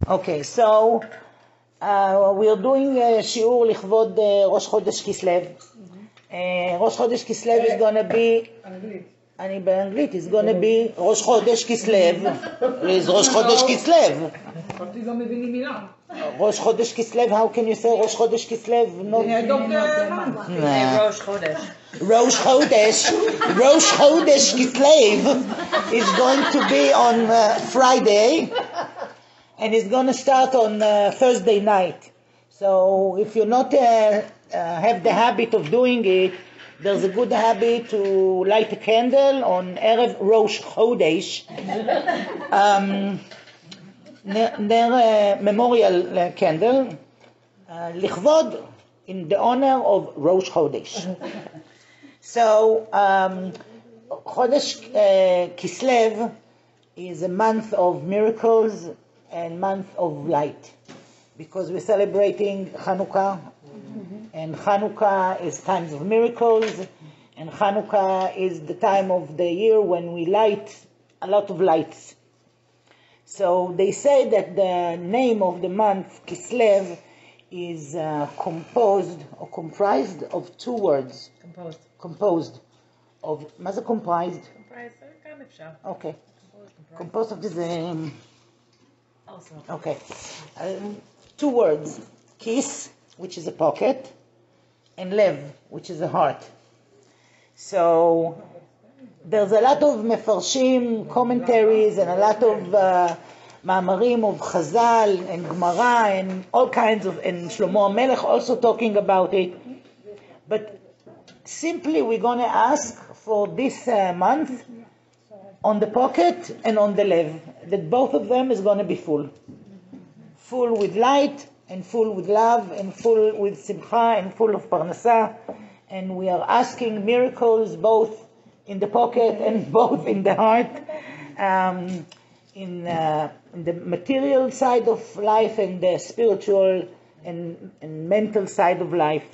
Okay, so we're doing שיעור לכבוד ראש חודש כסלו. ראש חודש כסלו is gonna be, אני באנגלית, is gonna be ראש חודש כסלו, is ראש חודש כסלו. אותי לא מבינים מילה. ראש חודש כסלו, how can you say ראש חודש כסלו? ראש חודש. ראש חודש כסלו is going to be on Friday. And it's going to start on Thursday night. So if you not have the habit of doing it, there's a good habit to light a candle on Erev Rosh Chodesh, memorial candle, לכבוד, in the honor of Rosh Chodesh. So Chodesh Kislev is a month of miracles and month of light, because we're celebrating Hanukkah, and Hanukkah is times of miracles, and Hanukkah is the time of the year when we light a lot of lights. So they say that the name of the month Kislev is composed or comprised of two words. Composed of, מה זה comprised? Comprised, גם אפשר. Okay. Composed of this. Okay. Two words. Kis, which is a pocket, and lev, which is a heart. So there's a lot of mefarshim, commentaries, and a lot of ma'amarim of Chazal and Gemara and all kinds of, and Shlomo HaMelech also talking about it. But simply we're going to ask for this month on the pocket and on the lev, that both of them is going to be full. Full with light, and full with love, and full with simcha, and full of parnasa. And we are asking miracles both in the pocket and both in the heart, in the material side of life and the spiritual and mental side of life.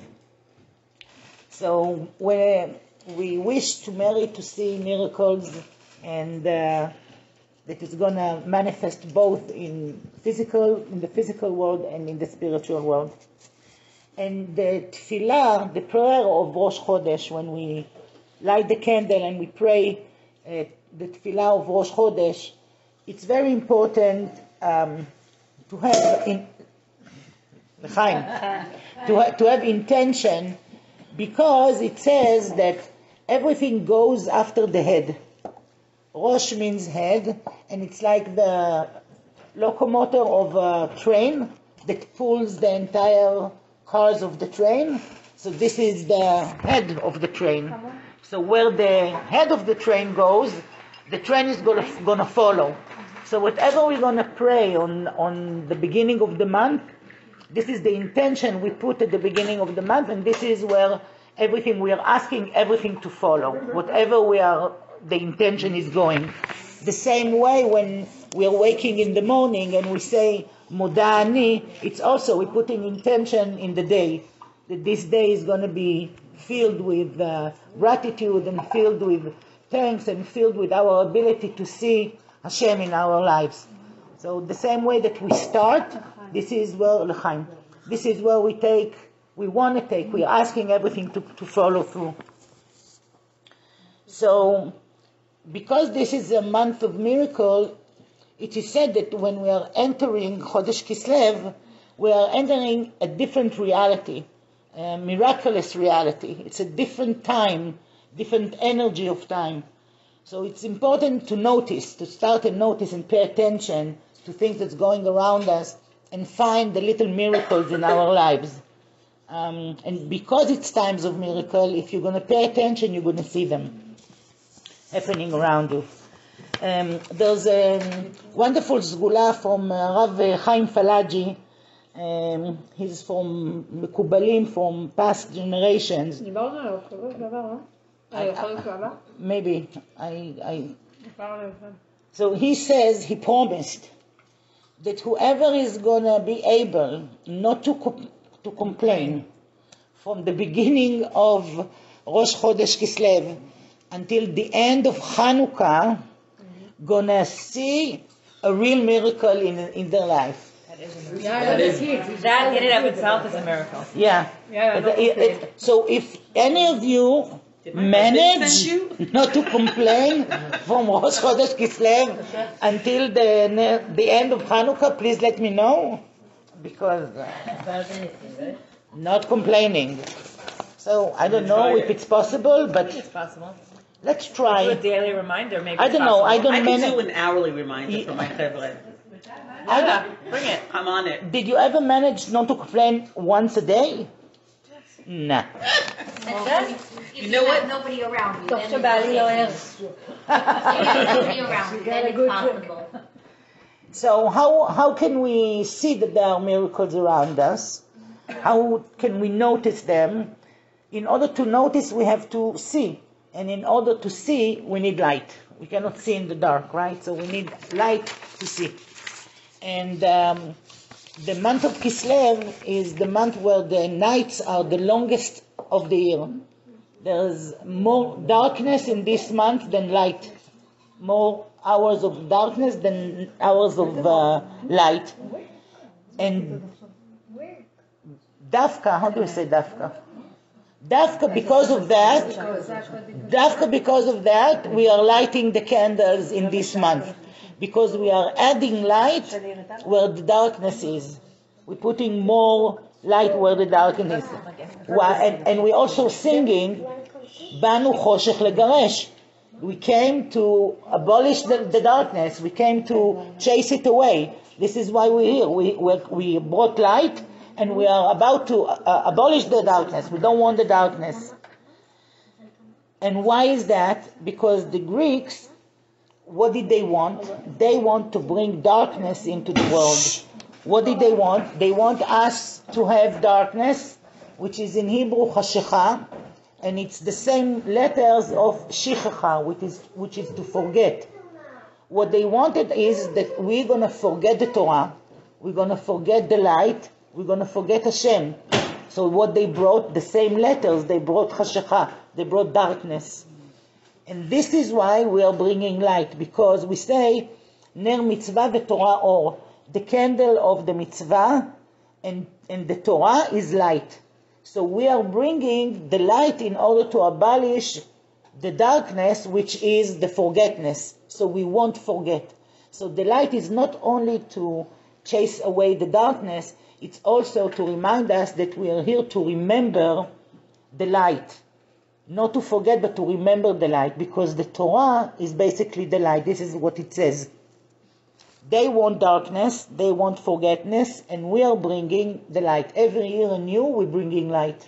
So we wish to Mary to see miracles, and that is going to manifest both in the physical world and in the spiritual world. And the tefillah, the prayer of Rosh Chodesh, when we light the candle and we pray the tefillah of Rosh Chodesh, it's very important to have intention, because it says that everything goes after the head. Rosh means head, and it's like the locomotor of a train that pulls the entire cars of the train. So this is the head of the train. So where the head of the train goes, the train is going to follow. So whatever we're going to pray on the beginning of the month, this is the intention we put at the beginning of the month, and this is where everything we are asking everything to follow. Whatever the intention is going. The same way when we are waking in the morning and we say Moda Ani, it's also we're putting intention in the day, that this day is going to be filled with gratitude and filled with thanks and filled with our ability to see Hashem in our lives. So the same way that we start, this is where we want to take, we're asking everything to follow through. So, because this is a month of miracle, it is said that when we are entering Chodesh Kislev, we are entering a different reality, a miraculous reality. It's a different time, different energy of time. So it's important to start and notice and pay attention to things that's going around us and find the little miracles in our lives. And because it's times of miracle, if you're going to pay attention, you're going to see them happening around you. There's a wonderful sgula from Rav Chaim Falaji. He's from Mekubalim, from past generations. Maybe. So he says, he promised that whoever is going to be able not to complain from the beginning of Rosh Chodesh Kislev until the end of Hanukkah, gonna see a real miracle in their life. Yeah, that in and of itself is a miracle. Yeah. Yeah, So if any of you manage not to complain from Rosh Chodesh Kislev until the end of Hanukkah, please let me know, because not complaining. So I don't know if it's possible, but It's possible. let's Do a try. daily reminder, maybe. I don't know. I Possible. don't I can manage. do an hourly reminder for my chevron. Yeah, bring it. I'm on it. Did you ever manage not to complain once a day? Nah. If you have nobody around you, then it's okay. Nobody around you, then it's possible. So how can we see that there are miracles around us? How can we notice them? In order to notice, we have to see. And in order to see, we need light. We cannot see in the dark, right? So we need light to see. And the month of Kislev is the month where the nights are the longest of the year. There's more darkness in this month than light. More hours of darkness than hours of light. And Dafka, how do we say Dafka? Dafka, because of that, we are lighting the candles in this month. Because we are adding light where the darkness is. We're putting more light where the darkness is. And we're also singing, Banu Choshech Legaresh. We came to abolish the darkness. We came to chase it away. This is why we're here. We brought light, and we are about to abolish the darkness. We don't want the darkness. And why is that? Because the Greeks, what did they want? They want to bring darkness into the world. What did they want? They want us to have darkness, which is in Hebrew chashecha, and it's the same letters of shichacha, which is to forget. What they wanted is that we're going to forget the Torah, we're going to forget the light, we're going to forget Hashem. So what they brought, the same letters, they brought chashecha, they brought darkness. And this is why we are bringing light, because we say, Ner mitzvah v'Torah or, the candle of the mitzvah and the Torah is light. So we are bringing the light in order to abolish the darkness, which is the forgetness. So we won't forget. So the light is not only to chase away the darkness, it's also to remind us that we are here to remember the light. Not to forget, but to remember the light, because the Torah is basically the light. This is what it says. They want darkness, they want forgetfulness, and we are bringing the light. Every year anew, we're bringing light.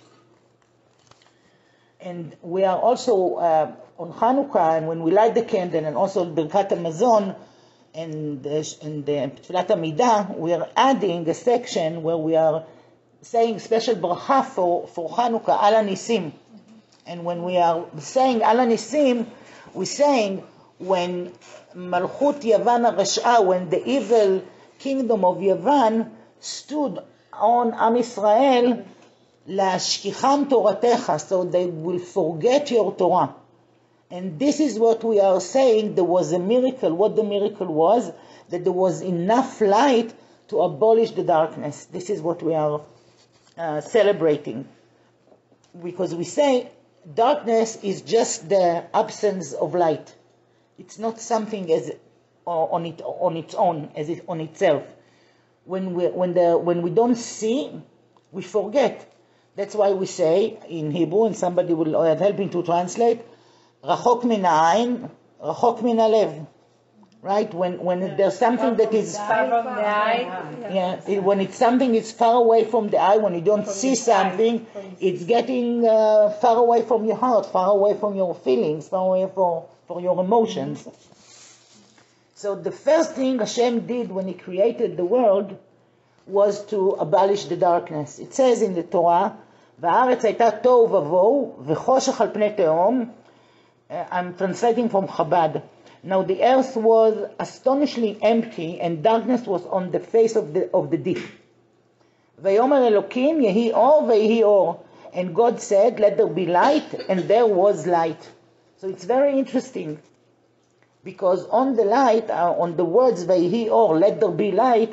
And we are also on Hanukkah, and when we light the candle, and also Birkat HaMazon, and the Tfilat Amidah, we are adding a section where we are saying special bracha for Hanukkah, Al Nisim. And when we are saying Al Nisim, we're saying when Malchut Yavan HaRash'a, when the evil kingdom of Yavan stood on Am Yisrael, Lashkicham Toratecha, so they will forget your Torah. And this is what we are saying, there was a miracle. What the miracle was, that there was enough light to abolish the darkness. This is what we are celebrating. Because we say darkness is just the absence of light. It's not something as on its own, as if on itself. When we don't see, we forget. That's why we say in Hebrew, and somebody will help me to translate, Rachok min ha'ain, rachok min halev. Right? When there's something that is far from the eye. When it's something is far away from the eye, when you don't see something, it's getting far away from your heart, far away from your feelings, far away for your emotions. So the first thing Hashem did when He created the world was to abolish the darkness. It says in the Torah, "Va'aretz hayta tohu vavohu v'choshech al pnei tehom." I'm translating from Chabad. Now the earth was astonishingly empty, and darkness was on the face of the deep. Vayomer Elokim yehi or vehi or, and God said, "Let there be light," and there was light. So it's very interesting, because on the light, on the words vehi or, let there be light,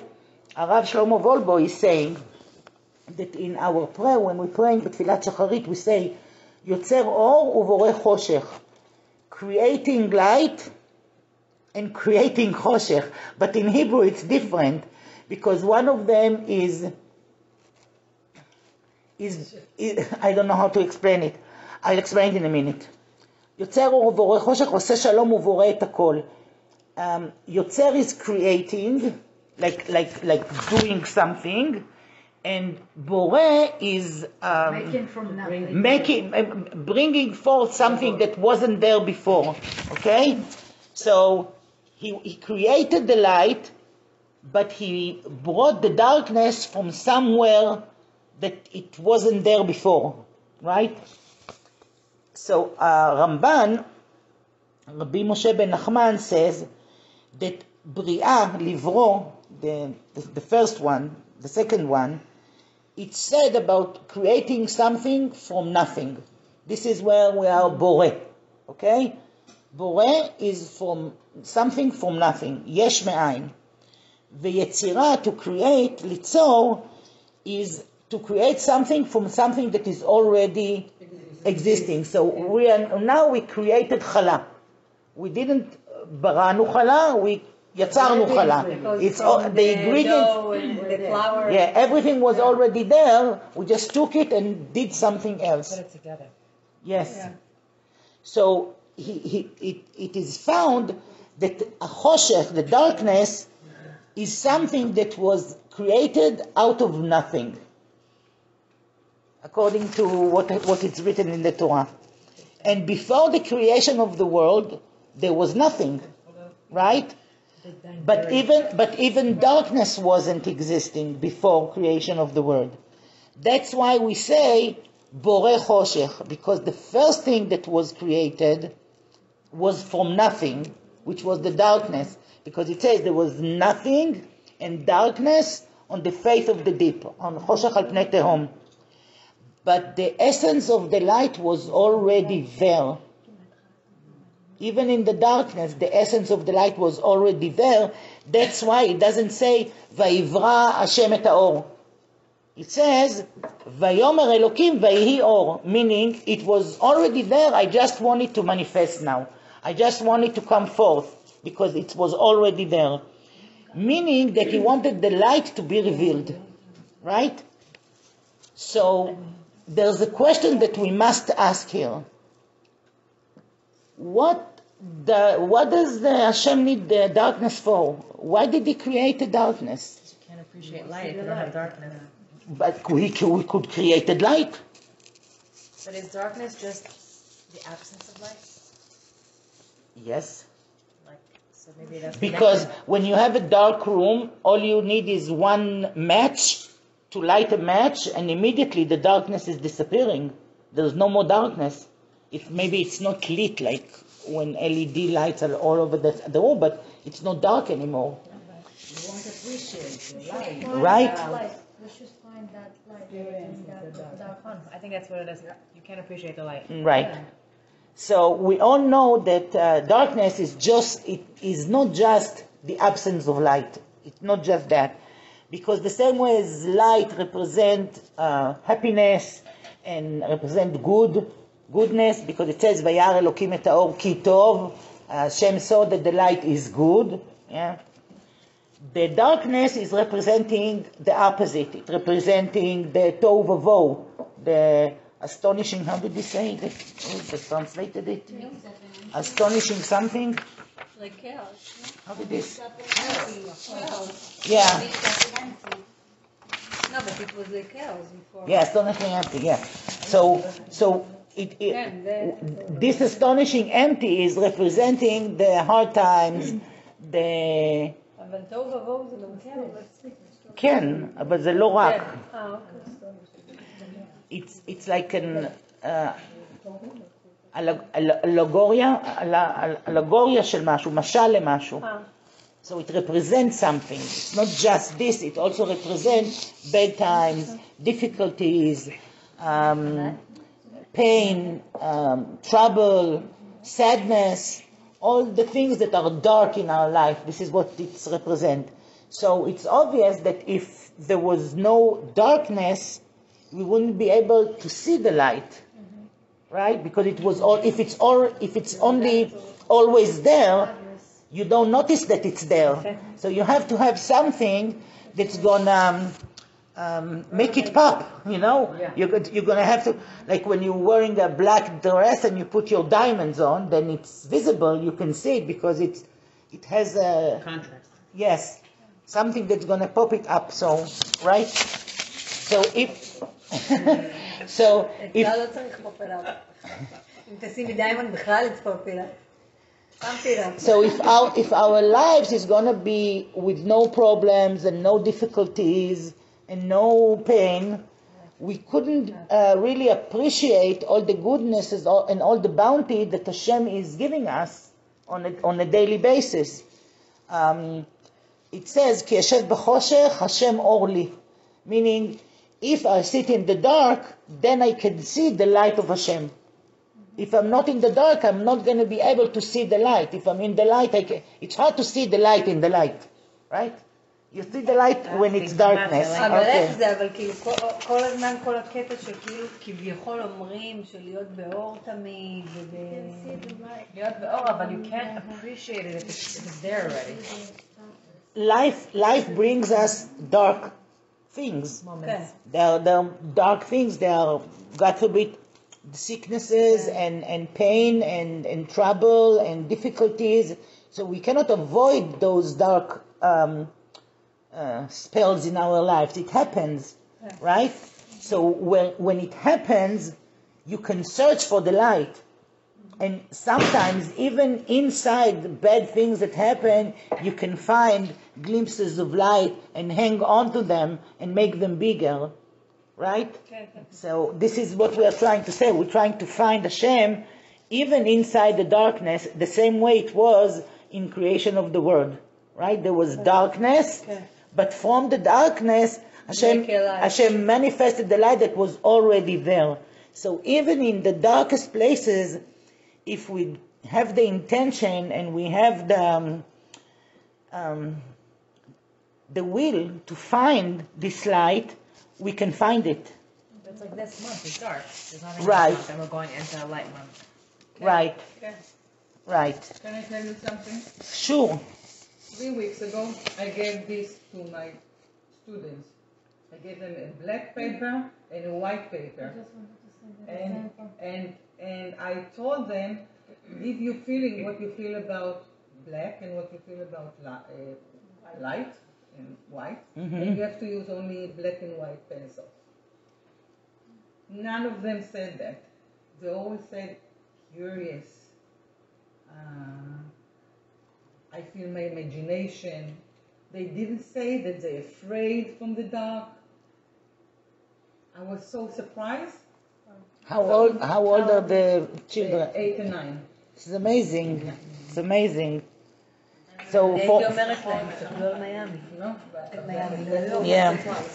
Arav Shlomo Volbo is saying that in our prayer, when we pray in בתפילת שחרית, we say, יוצר אור ובורא חושך, creating light and creating חושך. But in Hebrew it's different, because one of them is I don't know how to explain it. I'll explain it in a minute. יוצר אור ובורא חושך, עושה שלום ובורא את הכל. יוצר is creating, like doing something, and boreh is Making from nothing. bringing forth something that wasn't there before. Okay, so he created the light, but he brought the darkness from somewhere that it wasn't there before, right? So Ramban, Rabbi Moshe ben Nachman, says that Bria, Livro, the first one, the second one, it said about creating something from nothing. This is where we are Boreh, okay? Boreh is from something from nothing, Yesh me'ain. Veyetzira, to create, litzor, is to create something from something that is already existing. So now we created chala. We didn't baranu chala, we yatzarnu chala. It's all, the ingredients, the flour. yeah, everything was already there. We just took it and did something else. Put it together. Yes. Yeah. So it is found that a choshech, the darkness, is something that was created out of nothing, according to what is written in the Torah. And before the creation of the world, there was nothing, right? But even darkness wasn't existing before creation of the world. That's why we say Boreh Choshech, because the first thing that was created was from nothing, which was the darkness, because it says there was nothing and darkness on the face of the deep, on Choshech al Pnei Tehom. But the essence of the light was already there. Even in the darkness, the essence of the light was already there. That's why it doesn't say, Vayivra Hashem et haor. It says, Vayomer Elokim Vayihi or, meaning it was already there, I just want it to manifest now. I just want it to come forth, because it was already there. Meaning that he wanted the light to be revealed. Right? So, there's a question that we must ask here. What does the Hashem need the darkness for? Why did he create the darkness? You can't appreciate light if you don't have darkness. But we could create the light. But is darkness just the absence of light? Yes. So maybe that's because when you have a dark room, all you need is one match to light a match, and immediately the darkness is disappearing. There's no more darkness. Maybe it's not lit like when LED lights are all over the room, but it's not dark anymore. You won't appreciate the light. Right? Let's just find that light in that dark one. I think that's what it is. You can't appreciate the light. Right. So we all know that darkness is not just the absence of light. It's not just that. Because the same way as light represents happiness and represent goodness, because it says, Vayar Elokim et haor ki tov, Hashem saw that the light is good. Yeah. The darkness is representing the opposite. It's representing the tohu vavohu, the astonishing, how did he say it? They translated it? Astonishing something? Like chaos. How did this? Chaos. Yeah. No, but it was like chaos before. Yeah, astonishing empty, yeah. So this astonishing empty is representing the hard times, the... אבל תוהו ובוהו זה גם chaos. כן, אבל זה לא רק. It's like an אלגוריה של משהו, משל למשהו. So it represents something. It's not just this, it also represents bad times, difficulties, pain, trouble, sadness, all the things that are dark in our life. This is what it represents. So it's obvious that if there was no darkness, we wouldn't be able to see the light, right? Because it was all. If it's only always there, you don't notice that it's there. So you have to have something that's gonna make it pop. You know, you're gonna have to, like when you're wearing a black dress and you put your diamonds on, then it's visible. You can see it because it has a Contrast. yes, something that's gonna pop it up. So right. So if לא צריך פופלאפ. אם תשימי דיימונד בכלל it's פופלאפ. So if our lives is gonna be with no problems and no difficulties and no pain, we couldn't really appreciate all the goodnesses and all the bounty that Hashem is giving us on a daily basis. It says, "Ki yashev b'choshech Hashem or li," meaning if I sit in the dark, then I can see the light of Hashem. If I'm not in the dark, I'm not going to be able to see the light. If I'm in the light, it's hard to see the light in the light, right? You see the light when it's darkness. אבל Okay. איך זה, אבל כאילו כל הזמן כל הקטע שכאילו כביכול אומרים של להיות באור תמיד להיות באור, אבל you can't appreciate it if it's there already. Life brings us dark things. כן. There are dark things. There are, God forbid, sicknesses and pain and trouble and difficulties. So we cannot avoid those dark spells in our lives. It happens, right? So when it happens, you can search for the light. And sometimes even inside the bad things that happen, you can find glimpses of light and hang on to them and make them bigger, right? So this is what we are trying to say. We're trying to find Hashem even inside the darkness, the same way it was in creation of the world, right? There was darkness, but from the darkness, Hashem manifested the light that was already there. So even in the darkest places, if we have the intention and we have the will to find this light, we can find it. It's like this month is dark. There's nothing Right. this month, and we're going into a light month. Right. Okay. Right. Can I tell you something? Sure. 3 weeks ago, I gave this to my students. I gave them a black paper and a white paper. And I told them, if you're feeling what you feel about black and what you feel about light and white, and you have to use only black and white pencils. None of them said that. They always said, curious. I feel my imagination. They didn't say that they're afraid from the dark. I was so surprised. How old are the children? 8 and 9. It's amazing. It's amazing. So הייתי for אומרת להם, תסתכלו על מיאמי. No? yeah.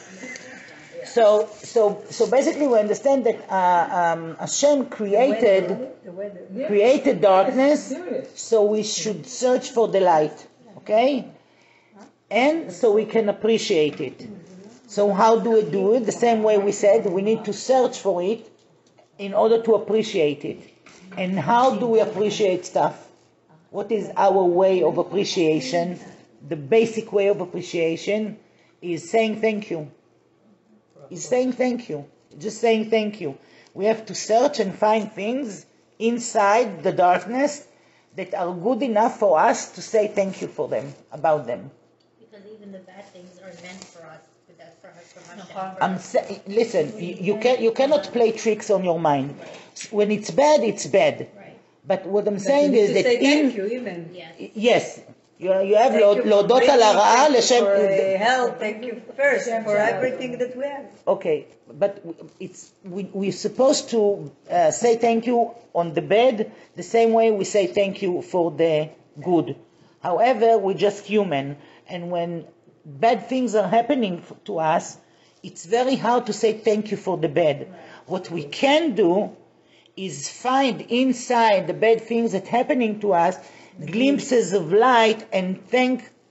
So basically we understand that Hashem created darkness, so we should search for the light, okay? And so we can appreciate it. So how do we do it? The same way we said, we need to search for it in order to appreciate it. And how do we appreciate stuff? What is our way of appreciation? The basic way of appreciation is saying thank you. Is saying thank you. Just saying thank you. We have to search and find things inside the darkness that are good enough for us to say thank you for them, about them. Because even the bad things are meant for us, but that's for us, from Hashem. Listen, you cannot play tricks on your mind. When it's bad, it's bad. Right. But what I'm saying is that say thank you even. Yes. yes, you have Thank you for להודות על bringing, הרעה thank you לשם. for help, thank you first for everything that we have. Okay, but we're supposed to say thank you on the bad the same way we say thank you for the good. However, we're just human, and when bad things are happening to us, it's very hard to say thank you for the bad. What we can do is find inside the bad things that are happening to us glimpses of light and thank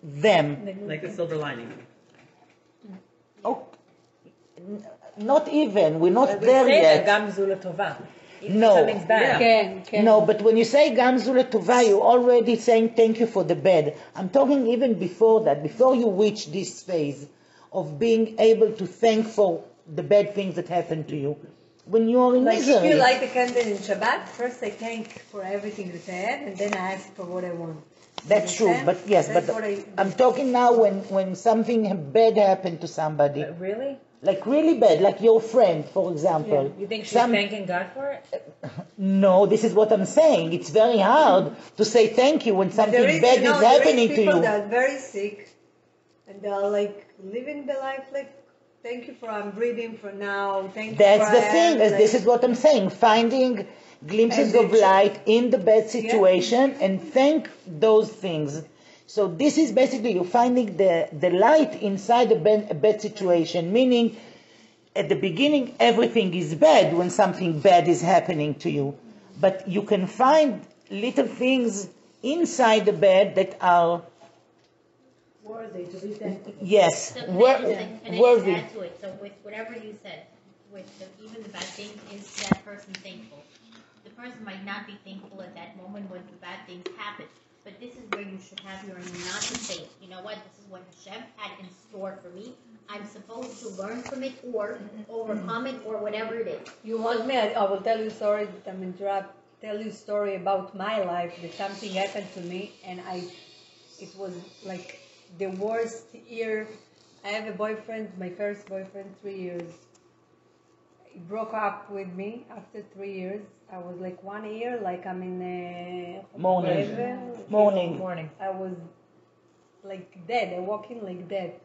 them. Like a silver lining. Oh, not even, we're not But we there say yet. that גם זו לטובה. Even if No. something's bad. כן, כן. No, but when you say Gamzu Letova, you're already saying thank you for the bad. I'm talking even before that, before you reach this phase of being able to thank for the bad things that happened to you. When you are in Like if misery. you light a candle in Shabbat, first I thank for everything that I have, and then I ask for what I want. That's true, Understand? but yes, That's but what I- I'm talking now when something bad happened to somebody, But really? like really bad, like your friend, for example. You think she's Some- thanking God for it? No, this is what I'm saying. It's very hard to say thank you when something There is, bad you know, is there happening to people you. that are very sick, and they're like living the life like, thank you for I'm breathing for now. Thank you That's for the I thing, am, this is what I'm saying, finding glimpses of light in the bad situation and thank those things. So this is basically you're finding the light inside a bad situation, meaning at the beginning everything is bad when something bad is happening to you. But you can find little things inside the bad that are, worthy to be thankful. yes, So can I just worthy. add to it? So with whatever you said, with even the bad things, is that person thankful? The person might not be thankful at that moment when the bad things happen. But this is where you should have your not to say, you know what, this is what Hashem had in store for me. I'm supposed to learn from it or overcome it or whatever it is. You want me? I will tell you a story that I'm interrupt. Tell you a story about my life that something happened to me, and it was like the worst year. I have a boyfriend, my first boyfriend, 3 years. He broke up with me after 3 years. I was like 1 year, like I'm in Morning. Morning. I was like dead. I walking like dead.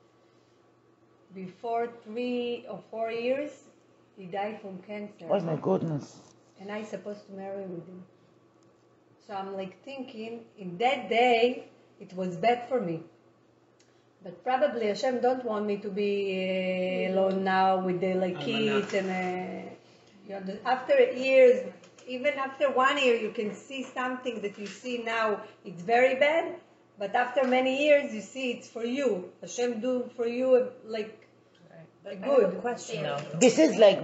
Before 3 or 4 years, he died from cancer. Oh my goodness. And I supposed to marry with him. So I'm like thinking, in that day, it was bad for me. But probably Hashem don't want me to be alone now with the like kids and after years, even after 1 year, you can see something that you see now. It's very bad, but after many years, you see it's for you. Hashem do for you like I have a good. question though. This is like,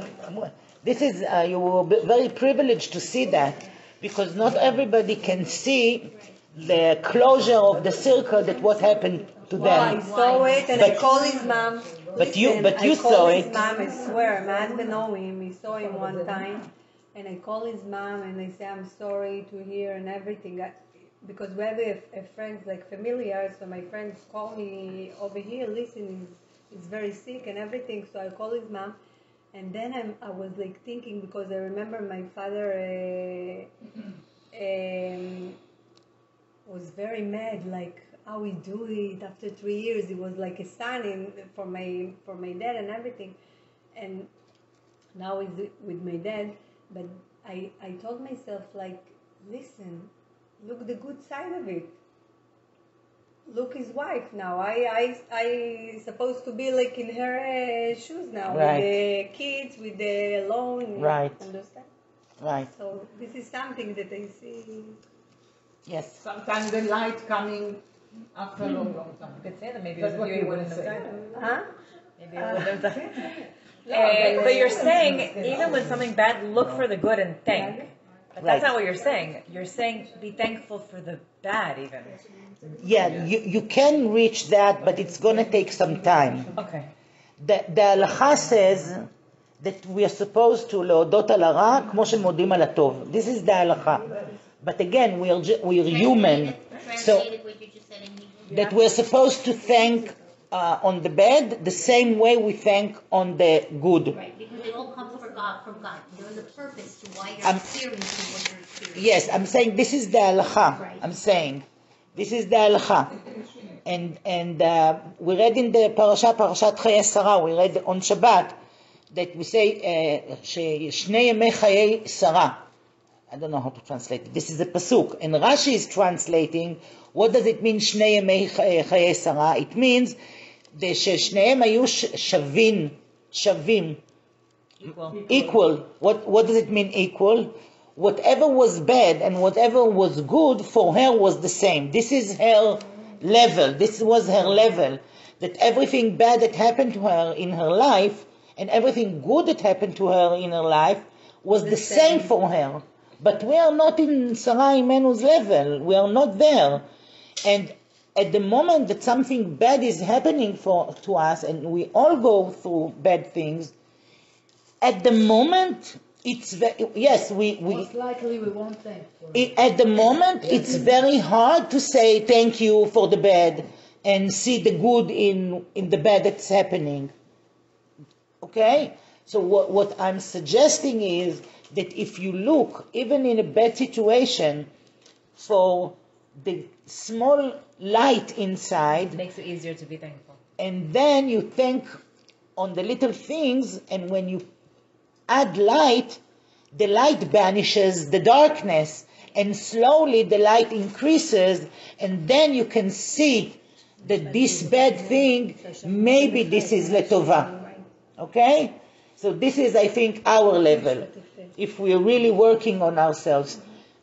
you were very privileged to see that, because not everybody can see the closure of the circle that what happened to Well, I them. saw it and I But- called his mom. But you I saw called it. his mom, I swear, my husband know him, he saw him one time. And I called his mom and I say, I'm sorry to hear and everything. Because we have a friend, like familiar, so my friends call me over here, listen, he's very sick and everything. So I call his mom. And then I was like thinking, because I remember my father was very mad, like how we do it after 3 years. He was like a son for my dad and everything. And now he's with my dad. But I told myself, like, listen, look the good side of it. Look his wife now. I supposed to be like in her shoes now, Right. with the kids, with the loan. Right. Understand? Right. So this is something that I see. Yes. Sometimes the light coming after a long time. You could say that maybe That's it what was you, you you wanna wouldn't have say. done it. Huh? Maybe it wouldn't have done it. But you're saying, even when something bad, look for the good and thank. But that's Right. not what you're saying. You're saying be thankful for the bad even. Yeah, you can reach that, but it's going to take some time. Okay. The halacha says that we are supposed to להודות על הרע כמו שמודים על הטוב. This is the halacha. But again, we are human. So Translated what you just said in Hebrew. that we're supposed to thank on the bad the same way we thank on the good. Right, because it all comes from God. There is a purpose to why you're I'm- experiencing what you're experiencing. Yes, I'm saying this is the halacha. I'm saying this is the halacha. And we read in the Parashat Chayei Sarah, we read on Shabbat, that we say ששני ימי חיי שרה. I don't know how to translate it. This is a pasuk. And Rashi is translating, what does it mean שני ימי חיי שרה? It means ששניהם היו שווים. Equal. What does it mean equal? Whatever was bad and whatever was good for her was the same. This is her level. This was her level. That everything bad that happened to her in her life and everything good that happened to her in her life was the same for her. But we are not in Sarah Imenu's level. We are not there. And at the moment that something bad is happening to us, and we all go through bad things, at the moment, Most likely we won't thank for it. at the moment, it's very hard to say thank you for the bad and see the good in the bad that's happening. Okay? So what I'm suggesting is that if you look, even in a bad situation, for the small light inside, It makes it easier to be thankful. and then you think on the little things, and when you add light, the light banishes the darkness, and slowly the light increases, and then you can see that this bad thing, maybe this is letova. Okay? So this is, I think, our level, if we're really working on ourselves.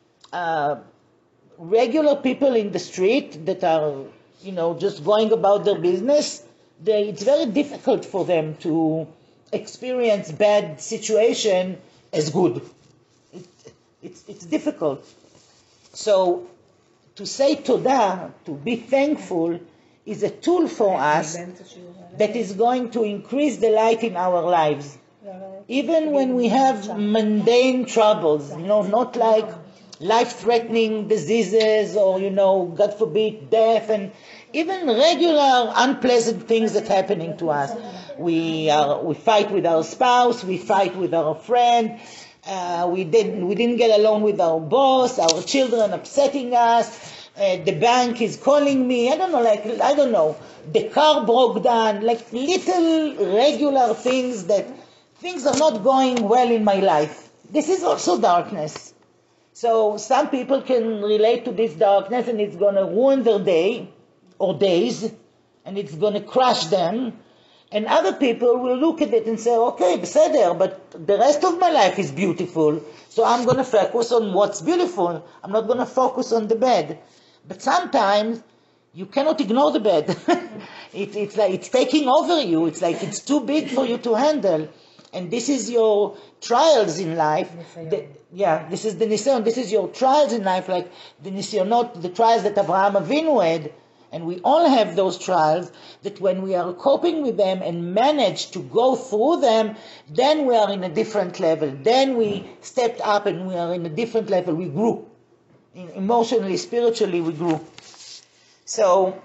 Regular people in the street that are, just going about their business, it's very difficult for them to experience bad situation as good. It's difficult. So to say todah, to be thankful, is a tool for us that is going to increase the light in our lives. Even when we have mundane troubles, not like life-threatening diseases or, God forbid, death, and even regular unpleasant things that are happening to us. We fight with our spouse, we fight with our friend, we didn't get along with our boss, our children upsetting us, the bank is calling me, I don't know, the car broke down, like little regular things that things are not going well in my life. This is also darkness. So some people can relate to this darkness and it's going to ruin their day or days and it's going to crush them. And other people will look at it and say, okay, beseder, but the rest of my life is beautiful. So I'm going to focus on what's beautiful. I'm not going to focus on the bad. But sometimes you cannot ignore the bad. It's like it's taking over you. It's like it's too big for you to handle. And this is your trials in life. This is the nisayon. This is your trials in life, like the nisayon, the trials that Avraham Avinu had. And we all have those trials, that when we are coping with them and manage to go through them, then we are in a different level. Then we stepped up and we are in a different level. We grew. Emotionally, spiritually, we grew. So,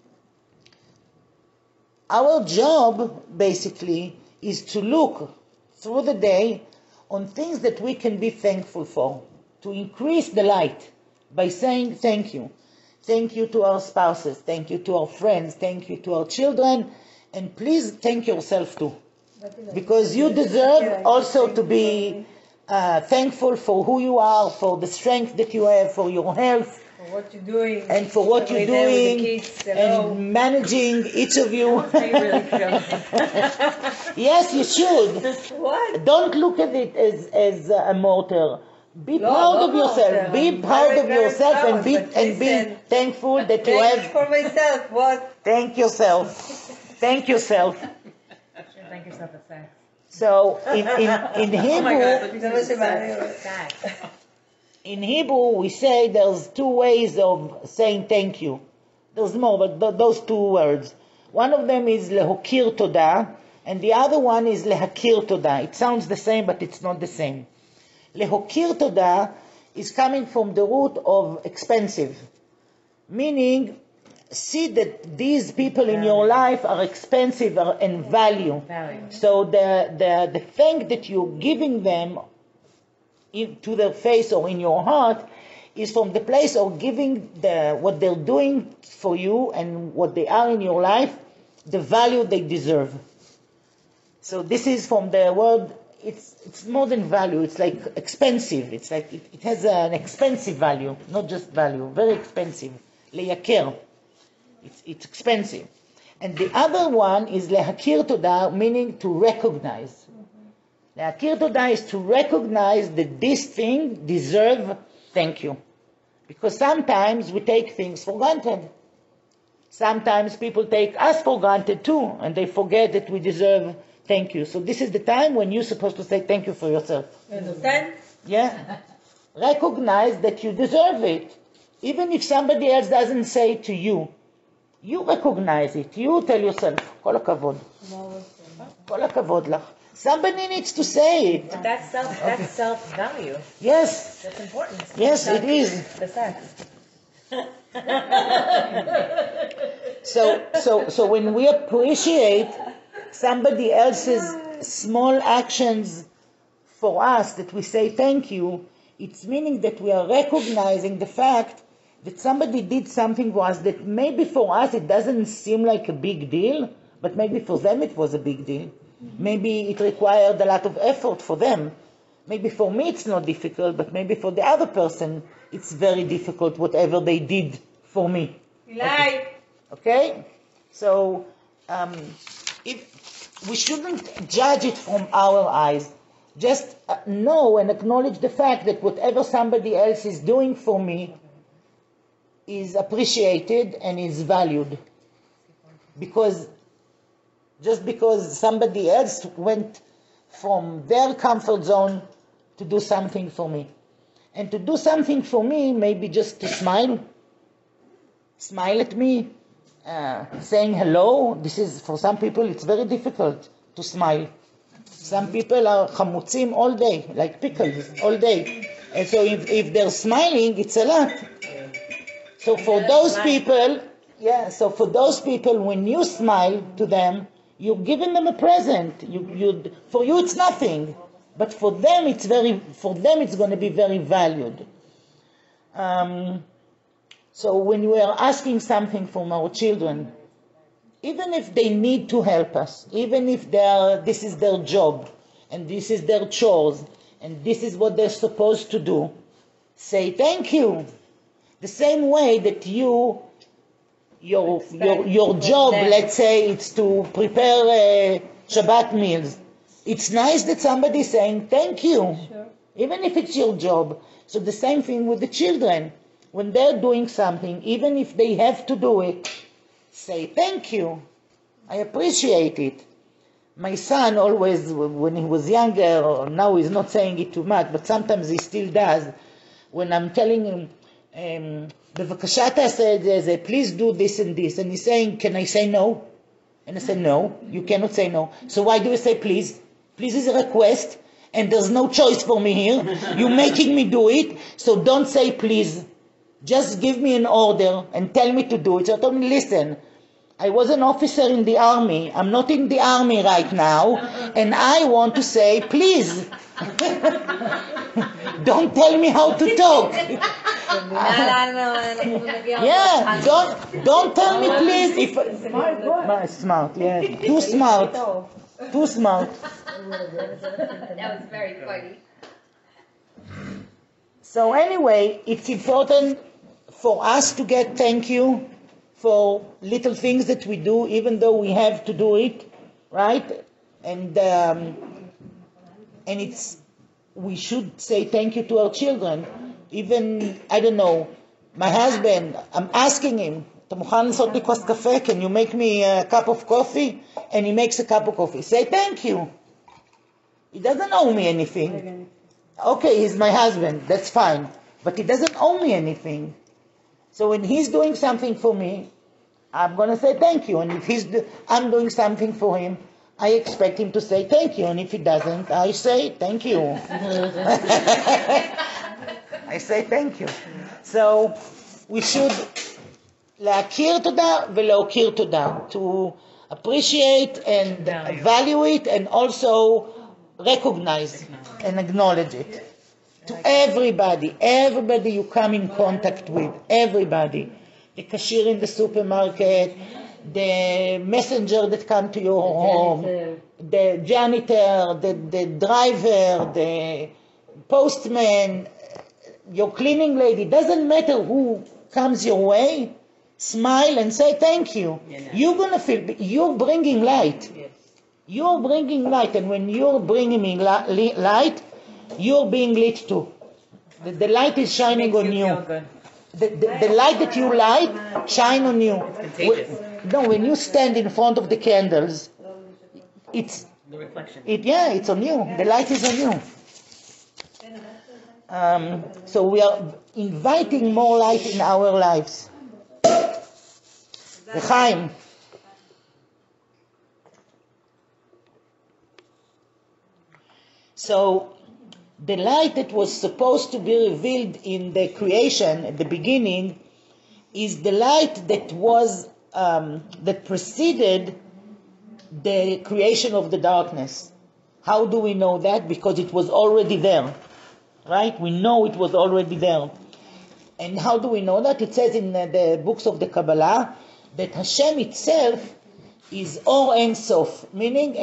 our job, basically, is to look through the day on things that we can be thankful for, to increase the light by saying thank you. Thank you to our spouses, thank you to our friends, thank you to our children, and please thank yourself too. Because you deserve also to be thankful for who you are, for the strength that you have, for your health, For what you're doing. and for what you're doing, and managing each of you. Yes, you should. What? Don't look at it as a mortar. Be proud of yourself. Be proud of yourself and be thankful that you Thank have. for myself. What? Thank yourself. Thank yourself. Thank yourself for sex. So in Hebrew, Sex. in Hebrew we say there's two ways of saying thank you. There's more, but those two words. One of them is lehokir todah, and the other one is lehakir todah. It sounds the same, but it's not the same. Lehokir todah is coming from the root of expensive, meaning see that these people in your life are expensive and value. So the thank that you're giving them to their face or in your heart is from the place of giving what they're doing for you and what they are in your life, the value they deserve. So this is from the word. It's more than value. It's like expensive. It's like it has an expensive value, not just value. Very expensive. Leyaker. It's expensive. And the other one is lehakir todah, meaning to recognize. Lehakir todah is to recognize that this thing deserves thank you. Because sometimes we take things for granted. Sometimes people take us for granted too, and they forget that we deserve thank you. So this is the time when you're supposed to say thank you for yourself. Yeah. Recognize that you deserve it. Even if somebody else doesn't say it to you, you recognize it. You tell yourself, כל הכבוד. כל הכבוד לך. Somebody needs to say it. But that's self-value. Yes. That's important. Yes, it is. The sex. So when we appreciate somebody else's small actions for us, that we say thank you, it's meaning that we are recognizing the fact that somebody did something for us that maybe for us it doesn't seem like a big deal, but maybe for them it was a big deal. Maybe it required a lot of effort for them. Maybe for me it's not difficult, but maybe for the other person it's very difficult, whatever they did for me. Okay? So, if we shouldn't judge it from our eyes. Just know and acknowledge the fact that whatever somebody else is doing for me is appreciated and is valued. Just because somebody else went from their comfort zone to do something for me. And to do something for me, maybe just to smile at me, saying hello. This is, for some people, it's very difficult to smile. Some people are chamutzim all day, like pickles, all day. And so if they're smiling, it's a lot. So for those people, when you smile to them, you're giving them a present. For you, it's nothing. But for them, it's going to be very valued. So when we are asking something from our children, even if they need to help us, even if this is their job, and this is their chores, and this is what they're supposed to do, say thank you. The same way that your job, let's say, it's to prepare Shabbat meals. It's nice that somebody's saying thank you, even if it's your job. So the same thing with the children. When they're doing something, even if they have to do it, say thank you. I appreciate it. My son always, when he was younger, now he's not saying it too much, but sometimes he still does. When I'm telling him, בבקשה תעשה את זה, please do this and this, and he's saying, can I say no? And I say, no, you cannot say no. So why do you say please? Please is a request, and there's no choice for me here. You're making me do it, so don't say please. Just give me an order and tell me to do it. So I told him, listen, I was an officer in the army. I'm not in the army right now, and I want to say please. Don't tell me how to talk. Yeah, don't tell me please. Smart, yeah, too smart. That was very funny. So anyway, it's important for us to get thank you for little things that we do, even though we have to do it, right? And we should say thank you to our children. Even, I don't know, my husband, I'm asking him, אתה מוכן לעשות לי כוס קפה? Can you make me a cup of coffee? And he makes a cup of coffee. Say thank you. He doesn't owe me anything. Okay, he's my husband, that's fine. But he doesn't owe me anything. So when he's doing something for me, I'm going to say thank you. And if I'm doing something for him, I expect him to say thank you. And if he doesn't, I say thank you. I say thank you. So we should להכיר תודה ולהוקיר תודה. To appreciate and value it and also recognize and acknowledge it. To everybody you come in contact with, everybody. The cashier in the supermarket, the messenger that come to your home, the janitor, the driver, the postman, your cleaning lady, doesn't matter who comes your way, smile and say thank you. You're going to feel, you're bringing light. You're bringing light, and when you're bringing light, you're being lit too. The light is shining on you. the light that you light shine on you. contagious. No, when you stand in front of the candles, it's The reflection. it's on you. The light is on you. So we are inviting more light in our lives. L'chaim. So the light that was supposed to be revealed in the creation at the beginning is the light that was that preceded the creation of the darkness. How do we know that? Because it was already there, right? We know it was already there. And how do we know that? It says in the books of the Kabbalah that Hashem itself is Or Ein Sof, meaning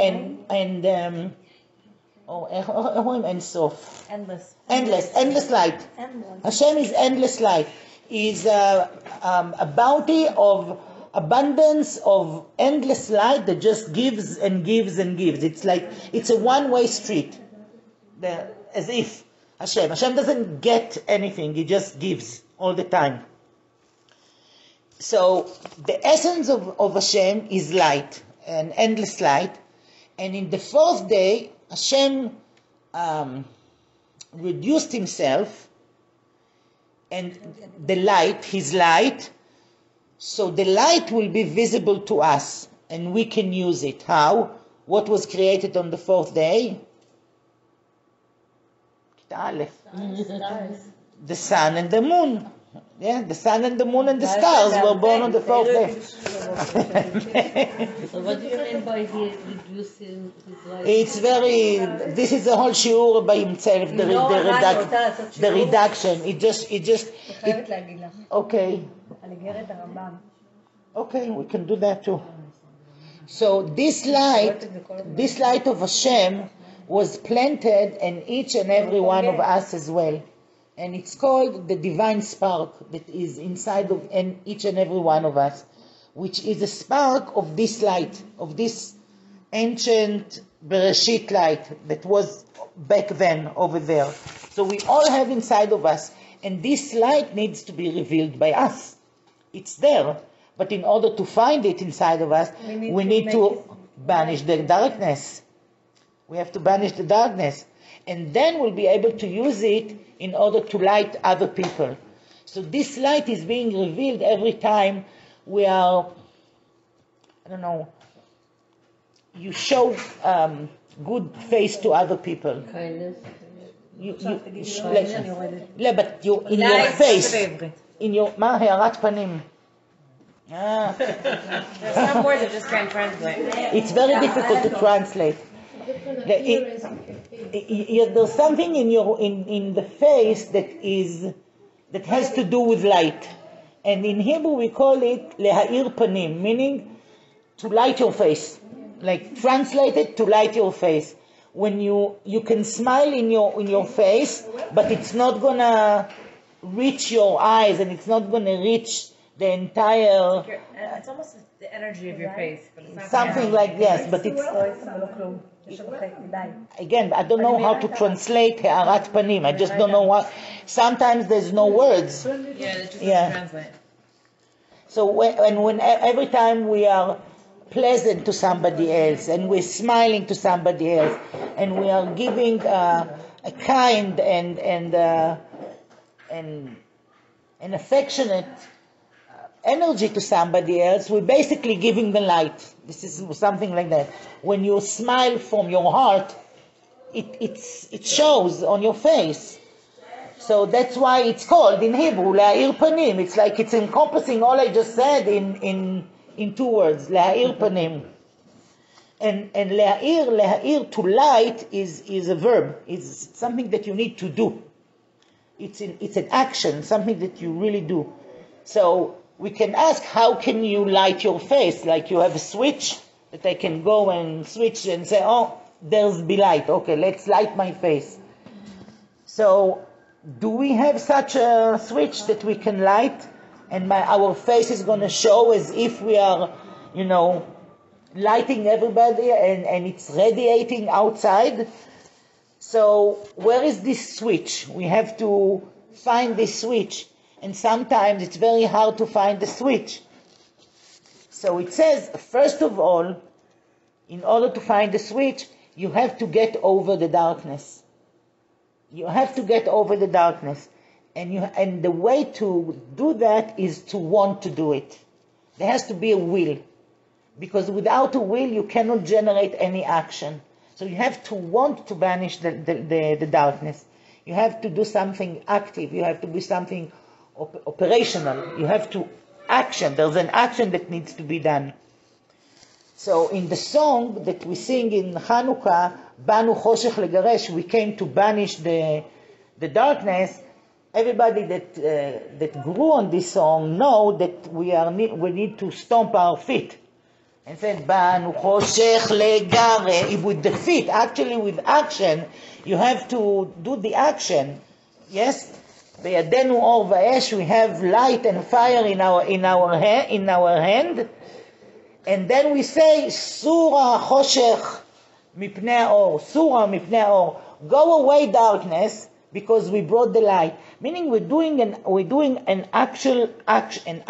איך אומרים אין סוף? endless light. Hashem is endless light. Is a bounty of abundance of endless light that just gives and gives and gives. It's like it's a one-way street. As if Hashem doesn't get anything, he just gives all the time. So the essence of Hashem is light, an endless light. And in the fourth day, Hashem reduced himself and the light, his light, so the light will be visible to us and we can use it. How? What was created on the fourth day? The sun and the moon. Yeah, the sun and the moon and the stars were born on the fourth day. So what do you mean by he reducing his life? It's very. This is a whole shiur by himself. The reduction. Okay. Okay, we can do that too. So this light of Hashem was planted in each and every one of us as well. And it's called the divine spark that is inside of each and every one of us, which is a spark of this light, of this ancient Bereshit light that was back then over there. So we all have inside of us, and this light needs to be revealed by us. It's there, but in order to find it inside of us, we need to banish the darkness. We have to banish the darkness. And then we'll be able to use it in order to light other people. So this light is being revealed every time we are, you show good face to other people. Kindness. But in your face, in your, הארת פנים. There's some words that just can't translate. It's very difficult to translate. There's something in the face that has to do with light, and in Hebrew we call it lehair panim, meaning to light your face. Like translated to light your face. When you can smile in your face, but it's not gonna reach your eyes, and it's not gonna reach the entire. It's almost the energy of your face, but it's not something like yes, but it's. Again, I don't know how to translate הארת פנים. I just don't know what. Sometimes there's no words. Yeah, it just doesn't translate. So when every time we are pleasant to somebody else, and we're smiling to somebody else, and we are giving a kind and affectionate energy to somebody else, we're basically giving the light. This is something like that. When you smile from your heart, it shows on your face. So that's why it's called in Hebrew להאיר פנים. It's like it's encompassing all I just said in 2 words, להאיר פנים. And להאיר to light is a verb. It's something that you need to do. It's an action, something that you really do. So we can ask, how can you light your face? Like you have a switch that I can go and switch and say, oh, there's be light. Okay, let's light my face. So do we have such a switch that we can light and our face is going to show as if we are, lighting everybody and it's radiating outside? So where is this switch? We have to find this switch. and sometimes it's very hard to find the switch. So it says, first of all, in order to find the switch, you have to get over the darkness. You have to get over the darkness. And the way to do that is to want to do it. There has to be a will. Because without a will, you cannot generate any action. So you have to want to banish the darkness. You have to do something active. You have to do something operational. You have to action. There's an action that needs to be done. So in the song that we sing in Hanukkah, Banu Choshech Legaresh, we came to banish the darkness. Everybody that grew on this song know that we need to stomp our feet. And said, Banu Choshech Legare, with the feet, actually with action, you have to do the action. Yes? Beyadenu or va'esh, we have light and fire in our hand. And then we say, Sura Choshech Mipnei Or, Sura Mipnei Or, go away darkness, because we brought the light. Meaning we're doing an actual action.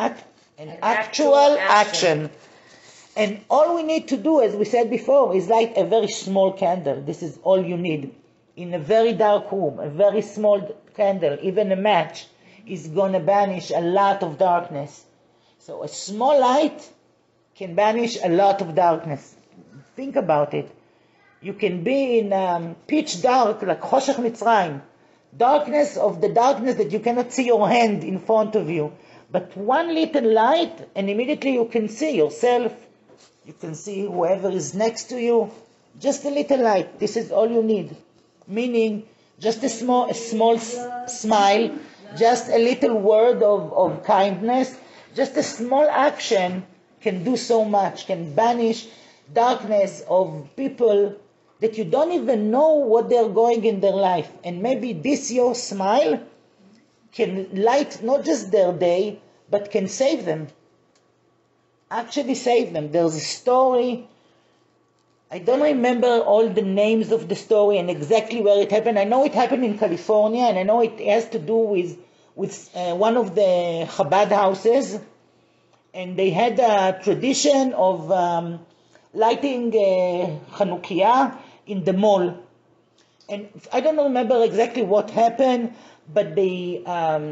And all we need to do, as we said before, is light a very small candle. This is all you need. In a very dark room, a very small candle, even a match, is going to banish a lot of darkness. So a small light can banish a lot of darkness. Think about it. You can be in pitch dark, like Choshech Mitzrayim, darkness of the darkness that you cannot see your hand in front of you. But one little light, and immediately you can see yourself. You can see whoever is next to you. Just a little light. This is all you need. Meaning, just a small smile, just a little word of kindness, just a small action can do so much, can banish darkness of people that you don't even know what they're going in their life. And maybe this your smile can light not just their day, but can save them. Actually save them. There's a story, I don't remember all the names of the story and exactly where it happened. I know it happened in California, and I know it has to do with one of the Chabad houses. And they had a tradition of lighting Chanukiah in the mall. And I don't remember exactly what happened, but they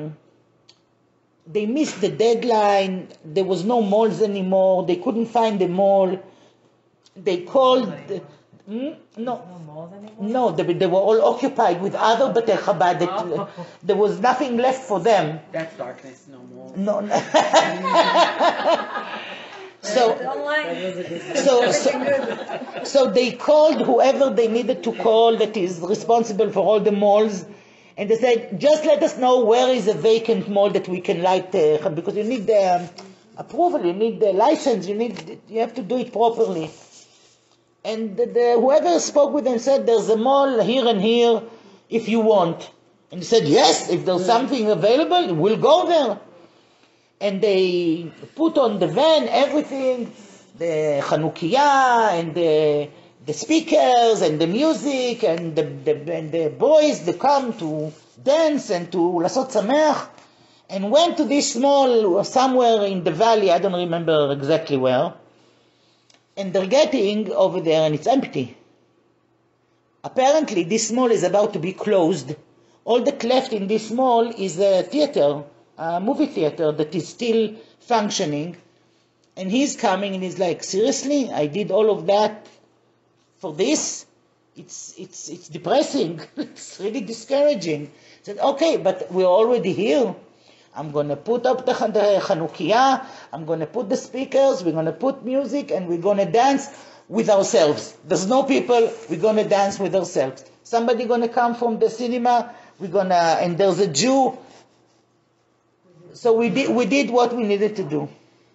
missed the deadline. There was no malls anymore. They couldn't find the mall. They called... No, they were all occupied with other Batei Chabad. There was nothing left for them. That's darkness, no more. No. So they called whoever they needed to call that is responsible for all the malls, and they said, just let us know where is a vacant mall that we can light, because you need the approval, you need the license, you have to do it properly. And whoever spoke with them said, there's a mall here and here if you want. And they said, yes, if there's something available, we'll go there. And they put on the van everything, the Chanukiah and the speakers and the music and the boys, they come to dance and to Lasot Sameach, and went to this mall somewhere in the valley, I don't remember exactly where. And they're getting over there and it's empty. Apparently this mall is about to be closed. All that left in this mall is a theater, a movie theater that is still functioning. And he's coming and he's like, seriously? I did all of that for this? It's depressing. It's really discouraging. I said, okay, but we're already here. I'm going to put up the Chanukiah, I'm going to put the speakers, we're going to put music, and we're going to dance with ourselves. There's no people, we're going to dance with ourselves. Somebody going to come from the cinema, and there's a Jew. So we did what we needed to do.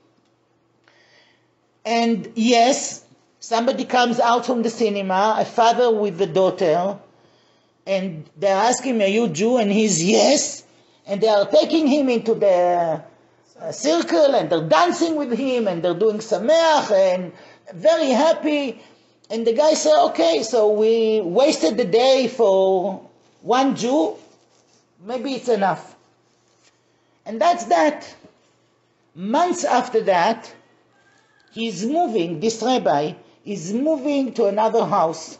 And yes, somebody comes out from the cinema, a father with the daughter, and they're asking him, are you Jew? And he's yes. And they are taking him into the circle, and they're dancing with him, and they're doing sameach, and very happy. And the guy said, okay, so we wasted the day for one Jew, maybe it's enough. And that's that. Months after that, he's moving, this rabbi is moving to another house.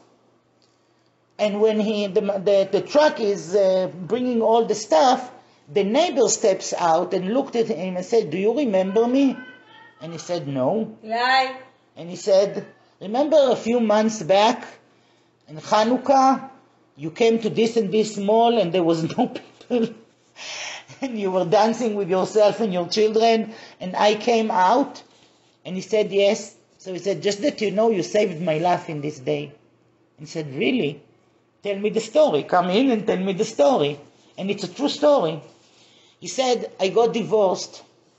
And when the truck is bringing all the stuff, the neighbor steps out and looked at him and said, "Do you remember me?" And he said, "No." Lie. And he said, "Remember a few months back in Hanukkah, you came to this and this mall and there was no people and you were dancing with yourself and your children and I came out?" And he said, "Yes." So he said, "Just that you know, you saved my life in this day." And he said, "Really? Tell me the story. Come in and tell me the story." And it's a true story. He said, "I got divorced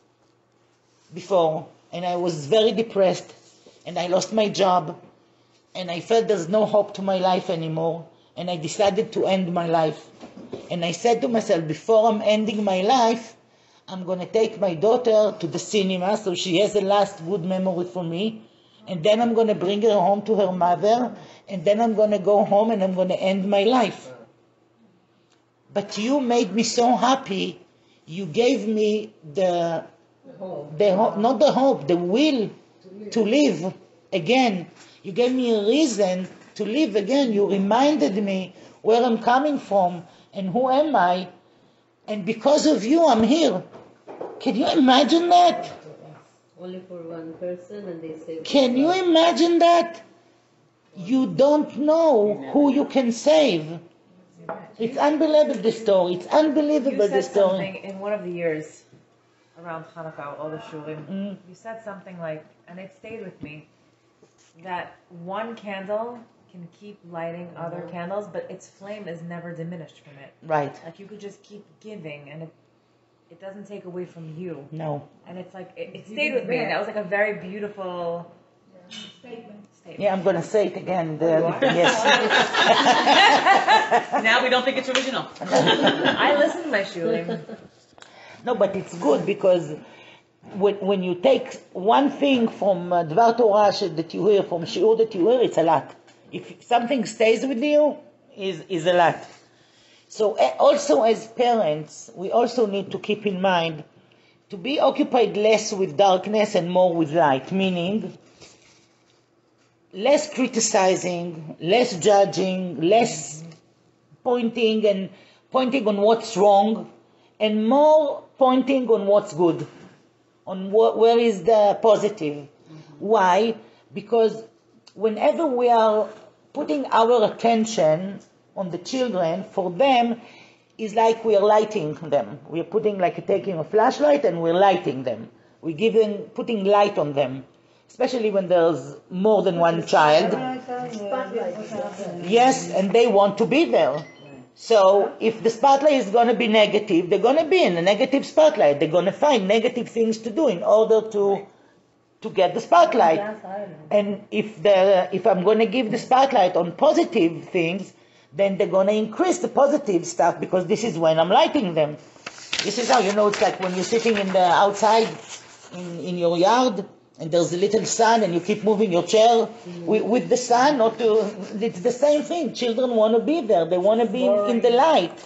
before and I was very depressed and I lost my job and I felt there's no hope to my life anymore and I decided to end my life. And I said to myself, before I'm ending my life, I'm going to take my daughter to the cinema so she has a last good memory for me. And then I'm going to bring her home to her mother. And then I'm going to go home and I'm going to end my life. But you made me so happy. You gave me the not the hope, the will to live again. You gave me a reason to live again. You reminded me where I'm coming from and who am I. And because of you, I'm here." Can you imagine that? Only for one person and they say... Can you imagine that? You don't know who you can save. It's unbelievable, the story. It's unbelievable, You the said story. something in one of the years around Hanukkah, all the shurim. You said something like, and it stayed with me, that one candle can keep lighting other candles, but its flame is never diminished from it. Right. Like you could just keep giving, and it doesn't take away from you. No. And it's like it stayed with me. That was like a very beautiful statement. Yeah, I'm going to say it again. Yes. Now we don't think it's original. I listen to my shurim. No, but it's good because when you take one thing from Dvar Torah that you hear, from Shiur that you hear, it's a lot. If something stays with you, is a lot. So also as parents, we also need to keep in mind to be occupied less with darkness and more with light, meaning less criticizing, less judging, less pointing on what's wrong, and more pointing on what's good, on where is the positive. Why? Because whenever we are putting our attention on the children, for them, is like we are lighting them. We are taking a flashlight and we're lighting them. We're putting light on them, especially when there's more than one child. Yes, and they want to be there. So if the spotlight is going to be negative, they're going to be in a negative spotlight. They're going to find negative things to do in order to get the spotlight. And if I'm going to give the spotlight on positive things, then they're going to increase the positive stuff because this is when I'm lighting them. This is how, it's like when you're sitting in the outside in your yard and there's a little sun and you keep moving your chair with the sun, it's the same thing. Children want to be there. They want to be in the light.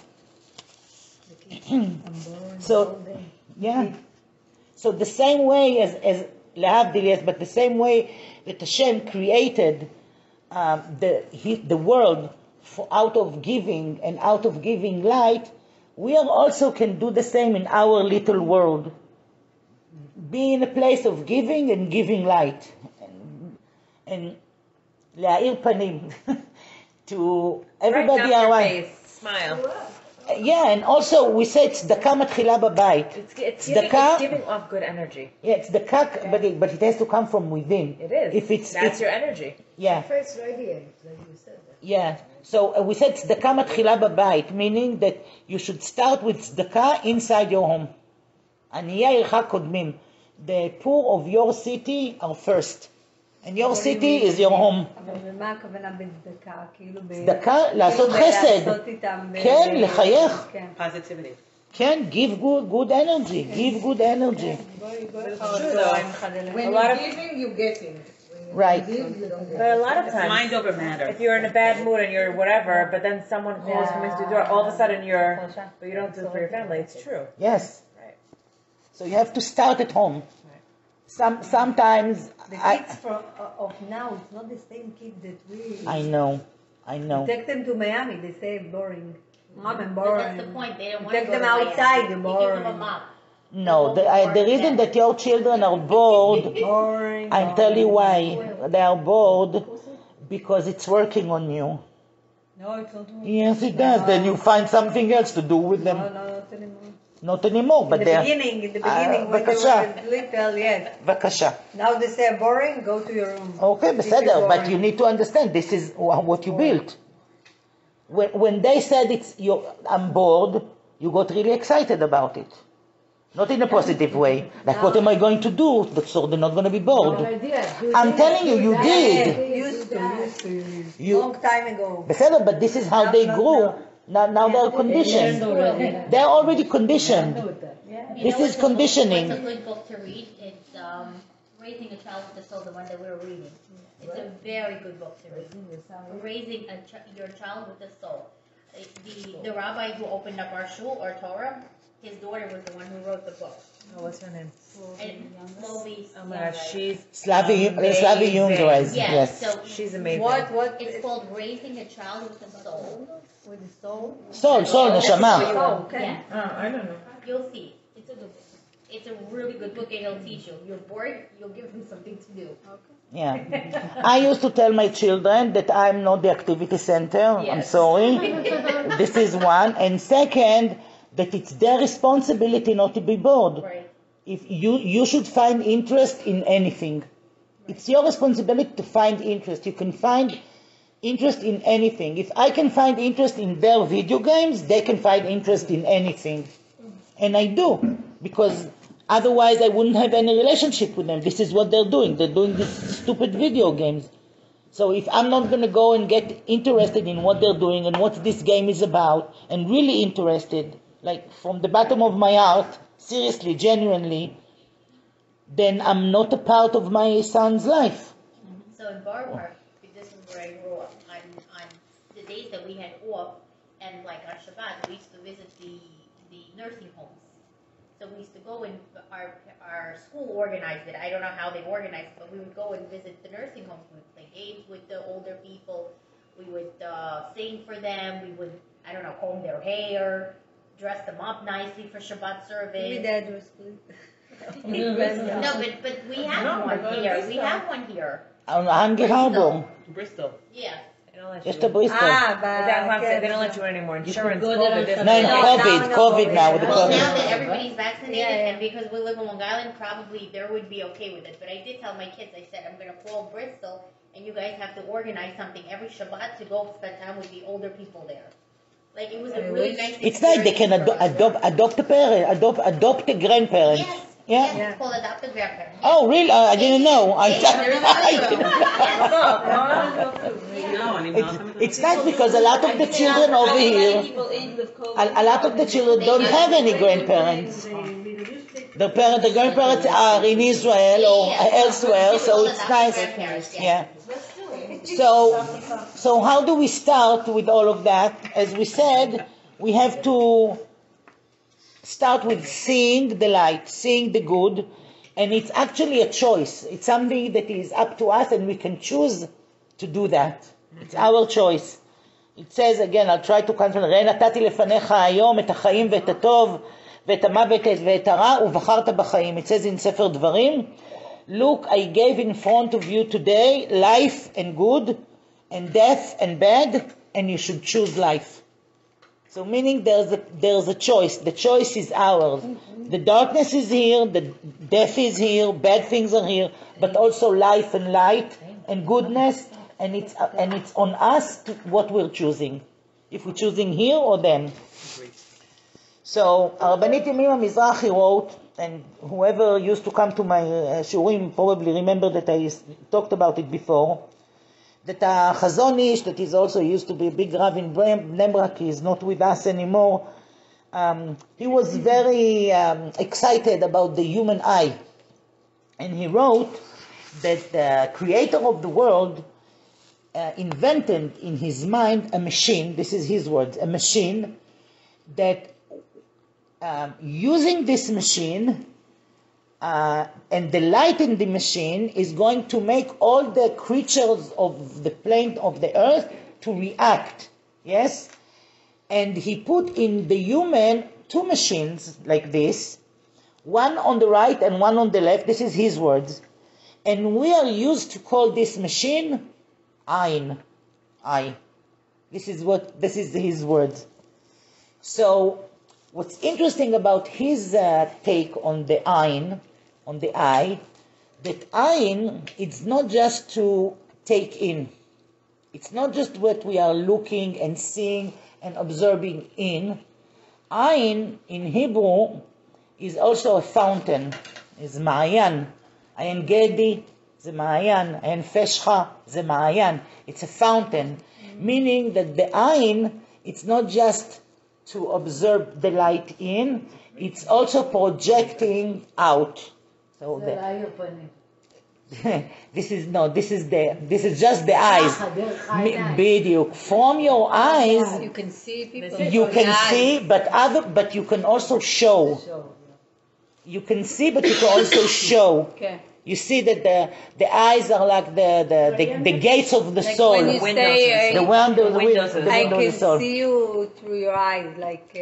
So, yeah. So the same way as Lehavdil, yes, but the same way that Hashem created the world out of giving and out of giving light, we also can do the same in our little world. Be in a place of giving and giving light. And להאיר פנים to everybody around. Smile. Yeah, and also we say tzedakah matchila b'bayit. It's giving off good energy. Yeah, tzedakah, but it has to come from within. It is. That's your energy. Yeah. First radiant, like you said. Yeah. So we said tzedakah matchila b'bayit, meaning that you should start with tzedakah inside your home. עניי עירך קודמים. The poor of your city are first. And your city is your home. אבל ומה הכוונה בצדקה? כאילו צדקה, לעשות חסד. לעשות איתם כן, לחייך. כן. Positivity. כן, give good energy. Give good energy. When you're giving, you're getting. Right. But a lot of times, Mind over matter. if you're in a bad mood and you're whatever, but then someone calls, comes to the door, all of a sudden but you don't do it for your family. It's true. Yes. Right. So you have to start at home. Sometimes The kids of now, it's not the same kids that we I know. take them to Miami. They say boring. Mom, I'm But boring. that's the point. They don't want to Take go them to Miami. outside. They're You give them a boring. mop. No, the reason that your children are bored, Boring. I'll tell you why. They are bored because it's working on you. No, it's not. Yes, it does. Then you find something else to do with No, them. not anymore. Not anymore, but In the they're... beginning, when they בבקשה. were little, yes. בבקשה. Now they say boring, go to your room. Okay, This is בסדר, but boring. you need to understand, this is what you built. When they said I'm bored, you got really excited about it. Not in a positive way. Like, what am I going to do? So they're not going to be bored. I'm telling you, you did. Used to. You- Long time ago. בסדר, but this is how they grew. Now they're conditioned. They're already conditioned. You This know is what's conditioning. What's a good book to read? It's Raising a Child with the Soul, the one that we were reading. It's a very good book to read. Raising your child with the soul. The rabbi who opened up our shul, or Torah, his daughter was the one who wrote the book. Oh, what's her name? And Chloe Oh my gosh, she's Slavi amazing. Jungereis, Yes, yes. so She's amazing. What? it's called Raising a Child with the Soul. With the soul? Soul, neshama. Oh, okay. Yeah, I don't know. you'll see. It's a good book. It's a really good book, and it'll teach you. You're bored, you'll give them something to do. Yeah. I used to tell my children that I'm not the activity center. I'm Yes. sorry. This is one. And second, that it's their responsibility not to be bored. Right. If you should find interest in anything. It's your responsibility to find interest. You can find interest in anything. If I can find interest in their video games, they can find interest in anything. And I do, because otherwise I wouldn't have any relationship with them. This is what they're doing. They're doing these stupid video games. So if I'm not going to go and get interested in what they're doing and what this game is about, and really interested, like from the bottom of my heart, seriously, genuinely, then I'm not a part of my son's life. So in Bar, this is where I grew up. On the days that we had off, and like on Shabbat, we used to visit the nursing homes. So we used to go and our school organized it. I don't know how they organized it, but we would go and visit the nursing homes. We would play games with the older people. We would sing for them. We would, I don't know, comb their hair, dress them up nicely for Shabbat service. Give me the address, please. No, but we have one here. We have one here. On Hangi Harbor, Bristol. Yeah. They don't let just you. a Bristol. But that's what I'm saying. They don't let you in anymore. Insurance, go there COVID. on this- No, in No, COVID now with the Well, now COVID. that everybody's vaccinated, Yeah. and because we live in Long Island, probably there would be okay with it. But I did tell my kids, I said, I'm going to call Bristol, and you guys have to organize something every Shabbat to go spend time with the older people there. Like, it was a really nice It's like they can adopt a parent, adopt a grandparent. Yes. Yeah. Yes, it's called adopted grandparent. Oh, really? I didn't know. I didn't know. No, I mean, It's nice because a lot of the children over here, a lot of the children don't have any grandparents. The grandparents are in Israel or elsewhere, so it's nice. Yeah. So how do we start with all of that? As we said, we have to start with seeing the light, seeing the good, and it's actually a choice. It's something that is up to us, and we can choose to do that. It's our choice. It says again, I'll try to concentrate, ראה נתתי לפניך היום את החיים ואת הטוב ואת המוות ואת הרע ובחרת בחיים. It says in ספר דברים, look, I gave in front of you today life and good and death and bad, and you should choose life. So meaning there's a choice. The choice is ours. The darkness is here, the death is here, bad things are here, but also life and light and goodness, and it's on us what we're choosing. If we're choosing here or them. So Rabbanit Yemima Mizrahi wrote, and whoever used to come to my shurim probably remember that I talked about it before, that Chazon Ish, that is also used to be a big Rav in Bnei Brak, he is not with us anymore. He was very excited about the human eye. And he wrote that the creator of the world invented in his mind a machine, this is his words, a machine that using this machine, and the light in the machine is going to make all the creatures of the plane of the earth to react. Yes? And he put in the human two machines like this, one on the right and one on the left. This is his words. And we are used to call this machine Ein. I. This is his words. So what's interesting about his take on the Ein, on the eye, that Ein, it's not just to take in. It's not just what we are looking and seeing and observing in. Ein in Hebrew is also a fountain, is Ma'ayan. Ein Gedi, the Ma'ayan. Ein Feshcha, the Ma'ayan. It's a fountain, meaning that the Ein, it's not just to observe the light in, it's also projecting out. So this is just the eyes. Bediuk. From your eyes, You can see people. you can see, but you can also show. You can see, but you can also show. Okay. You see that the eyes are like the gates of the soul. When you say, The windows windows. I of the can soul. see you through your eyes, like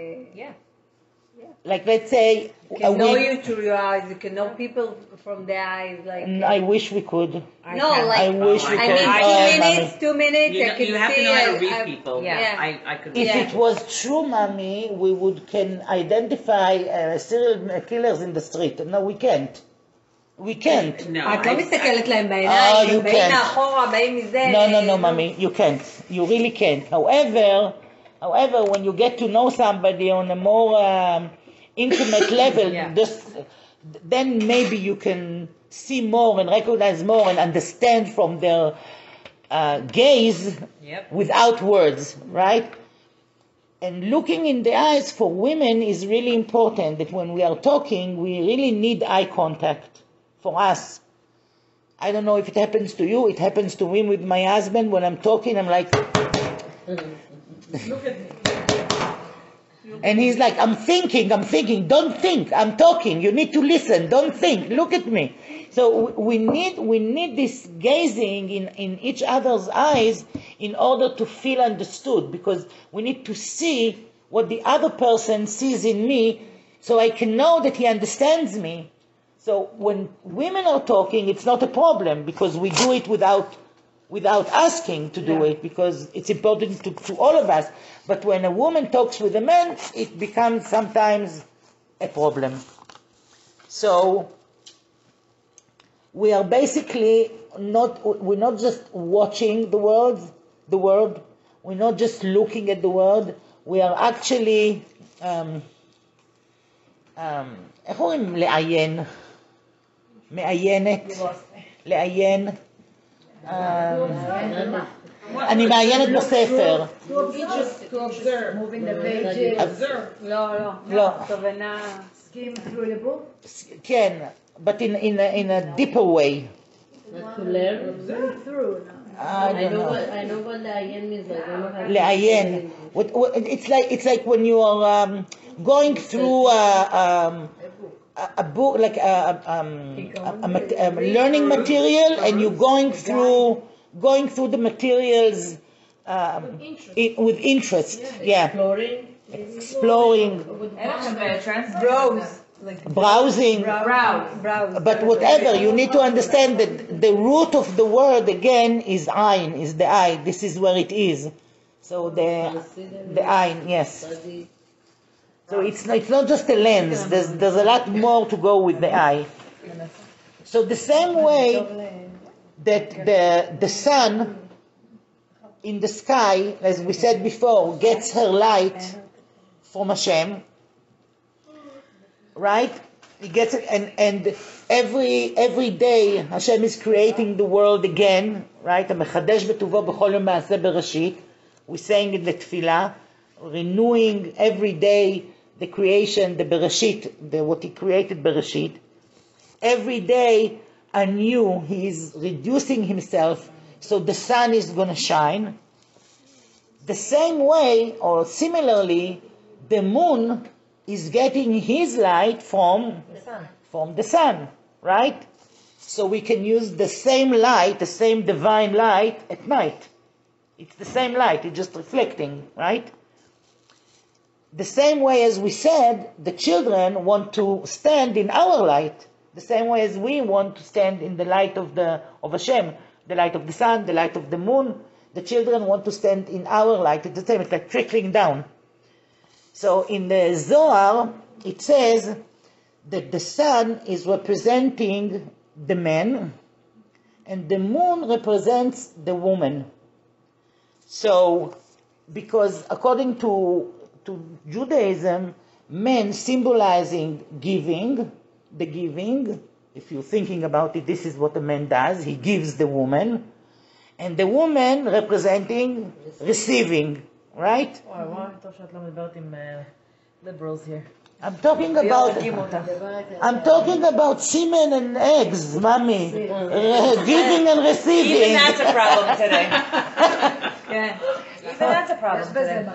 Like let's say, you can know you through your eyes. You can know people from their eyes, like. I wish we could. No, like I wish we I could. mean, Mommy. 2 minutes. You, I can you have to see know how to it. read people. Yeah. I could. If Yeah. it was true, mommy, we can identify serial killers in the street. No, we can't. We can't. No. את לא מסתכלת להם Oh, בעיניים, you הם באים can't. מאחורה, באים מזה. No, mommy, you can't. You really can't. However, when you get to know somebody on a more intimate level, then maybe you can see more and recognize more and understand from their gaze without words, right? And looking in the eyes for women is really important, that when we are talking, we really need eye contact for us. I don't know if it happens to you, it happens to me with my husband. When I'm talking, I'm like, Look at me. and he's like, I'm thinking, don't think, I'm talking, you need to listen, don't think, look at me. So we need this gazing in each other's eyes in order to feel understood, because we need to see what the other person sees in me so I can know that he understands me. So when women are talking, it's not a problem, because we do it without asking to do it, because it's important to all of us. But when a woman talks with a man, it becomes sometimes a problem. So we are basically we're not just watching the world, we're not just looking at the world, we are actually, איך אומרים לעיין? מעיינת? לעיין? אני מעיינת בספר. To observe. Moving the pages, Observe. לא. כוונה. skim through the book. כן, but in a deeper way. Not to learn. Read through. I don't know. I know what לעיין means. I don't know how to לעיין. It's like when you are going through a book, like a learning material, and you're going through the materials with interest. Yeah. Exploring. Browsing. Browse. But whatever, you need to understand that the root of the word again is Ein, is the eye. This is where it is. So the Ein, yes. So it's not just a lens. There's a lot more to go with the eye. So the same way that the sun in the sky, as we said before, gets her light from Hashem, right? He gets it, and every day Hashem is creating the world again, right? המחדש בטובו בכל יום מעשה בראשית. We're saying in the tefillah, renewing every day the creation, the Bereshit, what he created Bereshit. Every day anew, he is reducing himself, so the sun is going to shine. The same way, or similarly, the moon is getting his light from from the sun, right? So we can use the same light, the same divine light at night. It's the same light, it's just reflecting, right? The same way as we said, the children want to stand in our light, the same way as we want to stand in the light of Hashem, the light of the sun, the light of the moon. The children want to stand in our light. It's the same, it's like trickling down. So in the Zohar, it says that the sun is representing the man and the moon represents the woman. So, because according to Judaism, men symbolizing giving, the giving, if you're thinking about it, this is what a man does, he gives the woman, and the woman representing receiving, right? וואי, טוב שאת לא מדברת עם liberals here. I'm talking about semen and eggs, mommy. Giving and receiving. Even that's a problem today. Even that's a problem today.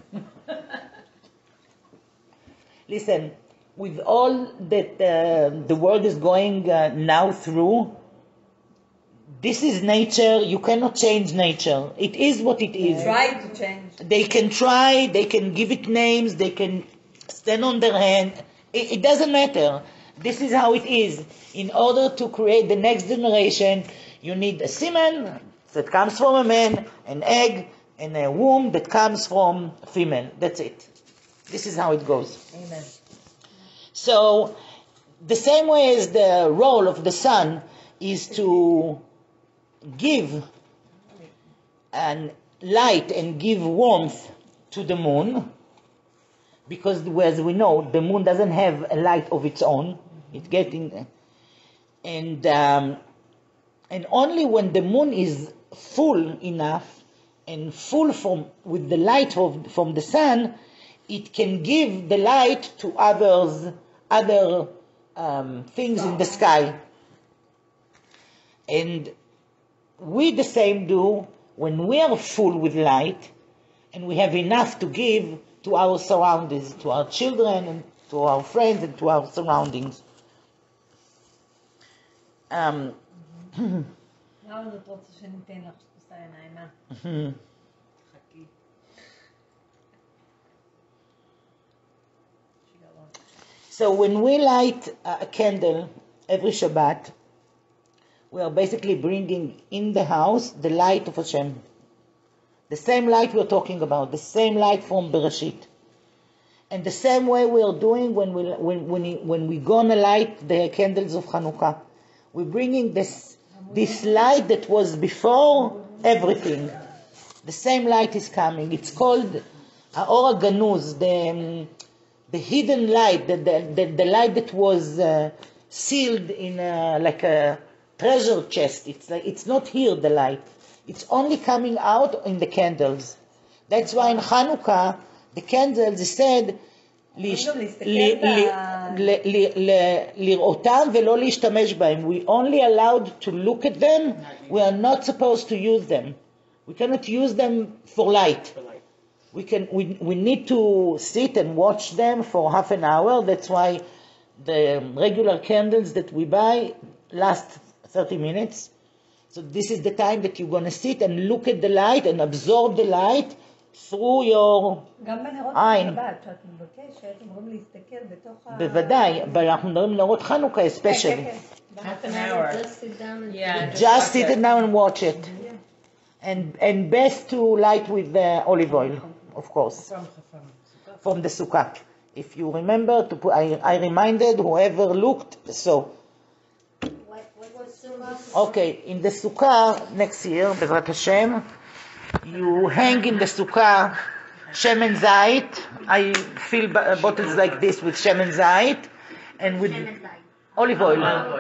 Listen, with all that the world is going now through, this is nature. You cannot change nature. It is what it is. Try to change. They can try, they can give it names, they can stand on their hand. It doesn't matter. This is how it is. In order to create the next generation, you need a semen that comes from a man, an egg, and a womb that comes from a female. That's it. This is how it goes. Amen. So, the same way as the role of the sun is to give light and give warmth to the moon, because as we know, the moon doesn't have a light of its own. It's getting, and only when the moon is full enough and full with the light from the sun, it can give the light to other things in the sky. And we the same do when we are full with light and we have enough to give to our surroundings, to our children and to our friends and to our surroundings. למה זאת רוצה שניתן לך שתעשה עיניים? חכי. So when we light a candle every Shabbat, we are basically bringing in the house the light of Hashem. The same light we're talking about, the same light from Bereshit. And the same way we are doing when we're gonna light the candles of Hanukkah. We're bringing this light that was before everything. The same light is coming. It's called Aor HaGanuz, the hidden light, the light that was sealed in like a treasure chest. It's not here, the light. It's only coming out in the candles. That's why in Hanukkah, the candles, it said, לראותם ולא להשתמש בהם. We only allowed to look at them. We are not supposed to use them. We cannot use them for light. We need to sit and watch them for half an hour. That's why the regular candles that we buy last 30 minutes. So this is the time that you're going to sit and look at the light and absorb the light through your גם בנרות עין. שבת, שאת מבקשת, אמורים להסתכל בתוך ה... בוודאי, אבל אנחנו מדברים נרות חנוכה especially. Half an hour. Just sit down and Just sit down and watch it. And best to light with olive oil, of course, from the sukkah. If you remember, to put, I reminded whoever looked, so. What was Sukkah? Okay, in the sukkah next year, Bezrat Hashem, you hang in the sukkah shemen zait. I fill bottles like this with shemen zait and with olive oil.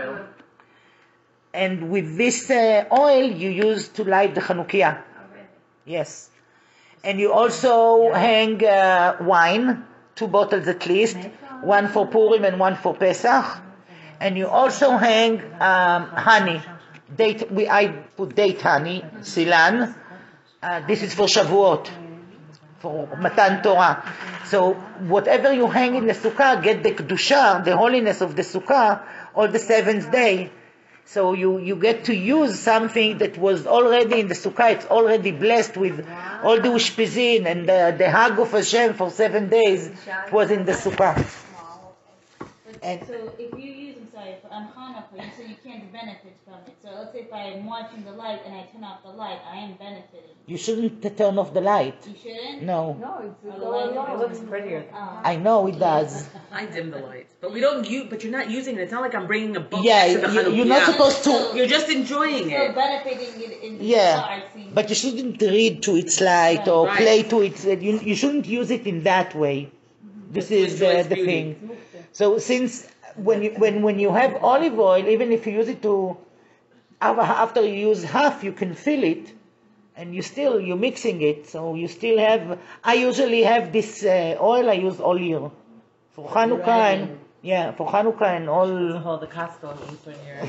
And with this oil you use to light the Chanukiah. Yes. And you also hang wine, 2 bottles at least, one for Purim and one for Pesach. And you also hang honey. I put date honey, silan. This is for Shavuot, for Matan Torah. So whatever you hang in the sukkah get the kedusha, the holiness of the sukkah, on the seventh day. So you get to use something that was already in the sukkah. It's already blessed with all the ushpizin and the hug of Hashem for 7 days. It was in the sukkah. And so if you use, I'm sorry, on Hanukkah, you said you can't benefit from it. So let's say if I'm watching the light and I turn off the light, I am benefiting. you shouldn't turn off the light. You shouldn't? No. No, it's Oh, the light It looks prettier. I know it does. I dim the lights, but we don't use. But you're not using it. It's not like I'm bringing a book. Yeah, to the you're not Hanukkah. supposed to. You're just enjoying Still it. benefiting it in the Yeah, car, I see. but you shouldn't read to its light or Right. play to its. You shouldn't use it in that way. This is enjoys the beauty. thing. So since when you have olive oil, even if you use it to after you use half, you can feel it, and you're mixing it. So you still have. I usually have this oil. I use all year for Hanukkah and for Hanukkah and all. Hold the Costco and eat when you're.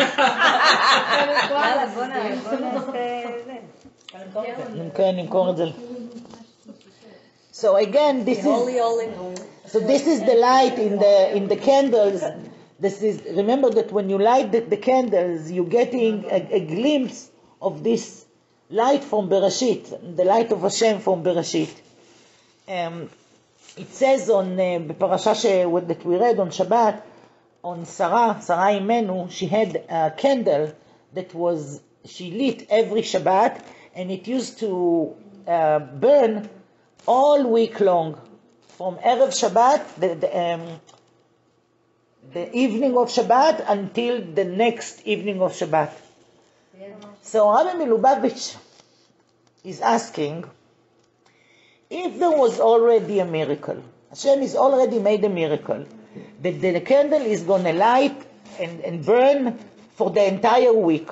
יאללה, בוא נעשה זה. כן, נמכור את זה. So again, this is Holy olive oil. so this is the light in the candles. This is, remember that when you light the candles, you're getting a glimpse of this light from Bereshit, the light of Hashem from Bereshit. It says on בפרשה that we read on Shabbat, on Sarah Imenu, she had a candle that she lit every Shabbat, and it used to burn all week long, from Erev Shabbat, the evening of Shabbat, until the next evening of Shabbat. So Rabbi Milubavitch is asking, if there was already a miracle, Hashem has already made a miracle, that the candle is going to light and burn for the entire week.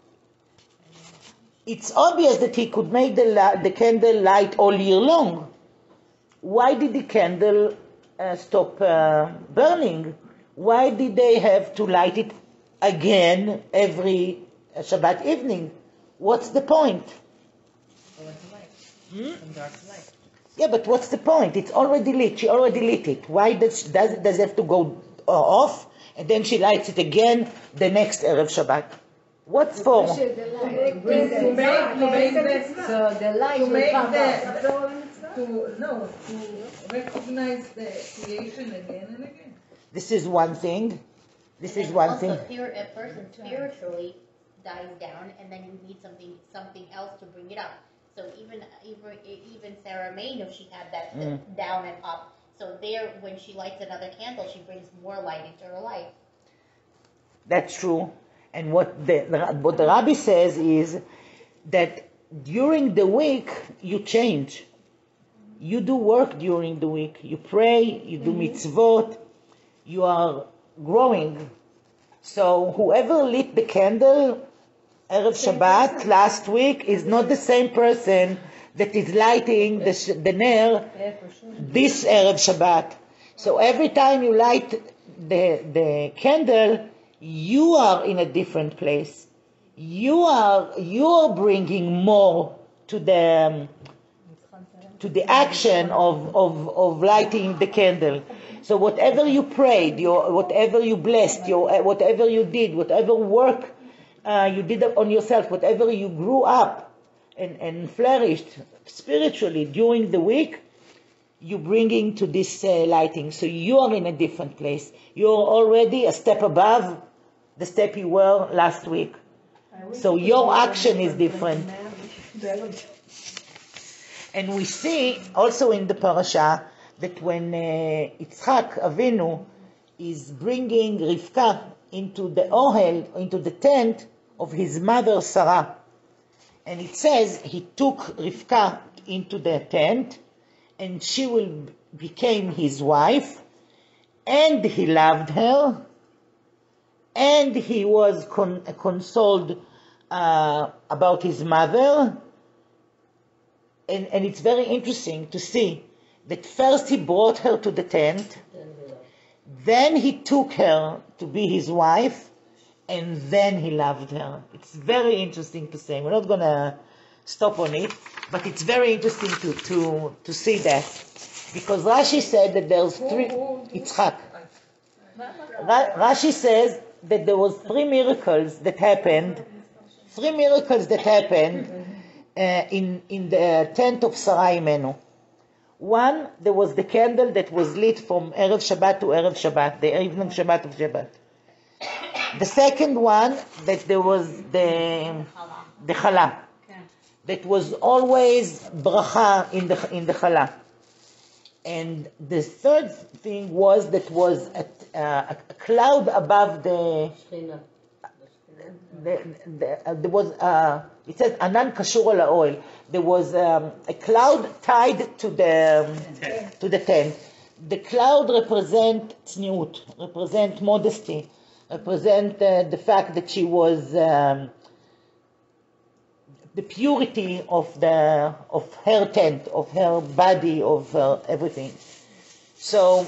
It's obvious that he could make the candle light all year long. Why did the candle stop burning? Why did they have to light it again every Shabbat evening? What's the point? From dark to light. Yeah, but what's the point? It's already lit. She already lit it. Why does it have to go off and then she lights it again the next Erev Shabbat? What's for? To make the, So the light to will make come the, back. to recognize the creation again and again. This is one thing. This And is then one also, thing. a person spiritually dies down, and then you need something else to bring it up. So even Sarah May, if she had that down and up. So there, when she lights another candle, she brings more light into her life. That's true. And what the Rabbi says is that during the week you change. You do work during the week. You pray, you do mitzvot, you are growing. So whoever lit the candle Erev Shabbat last week is not the same person that is lighting the ner this Erev Shabbat. So every time you light the candle, you are in a different place. You are bringing more to the action of lighting the candle. So whatever you prayed, whatever you blessed, whatever you did, whatever work you did on yourself, whatever you grew up and flourished spiritually during the week, you bringing to this lighting. So you are in a different place. You're already a step above the step you were last week. So your action is different. And we see also in the parasha that when Yitzchak Avinu is bringing Rivka into the ohel, into the tent of his mother Sarah, and it says he took Rivka into the tent, and she became his wife, and he loved her, and he was consoled about his mother. And it's very interesting to see that first he brought her to the tent, then he took her to be his wife, and then he loved her. It's very interesting to say. We're not going to stop on it, but it's very interesting to see that. Because Rashi said that there's three, Yitzchak. Rashi says that there was three miracles that happened in the tent of Sarai Imenu. One, there was the candle that was lit from Erev Shabbat to Erev Shabbat, the evening Shabbat of Shabbat. The second one, that there was the challah, that was always bracha in the challah. And the third thing was that was a cloud above there was it says anan kashur al ha'oel. There was a cloud tied to the tent. The cloud represent tzniut, represent modesty, represent the fact that she was the purity of her tent, of her body, of her everything. So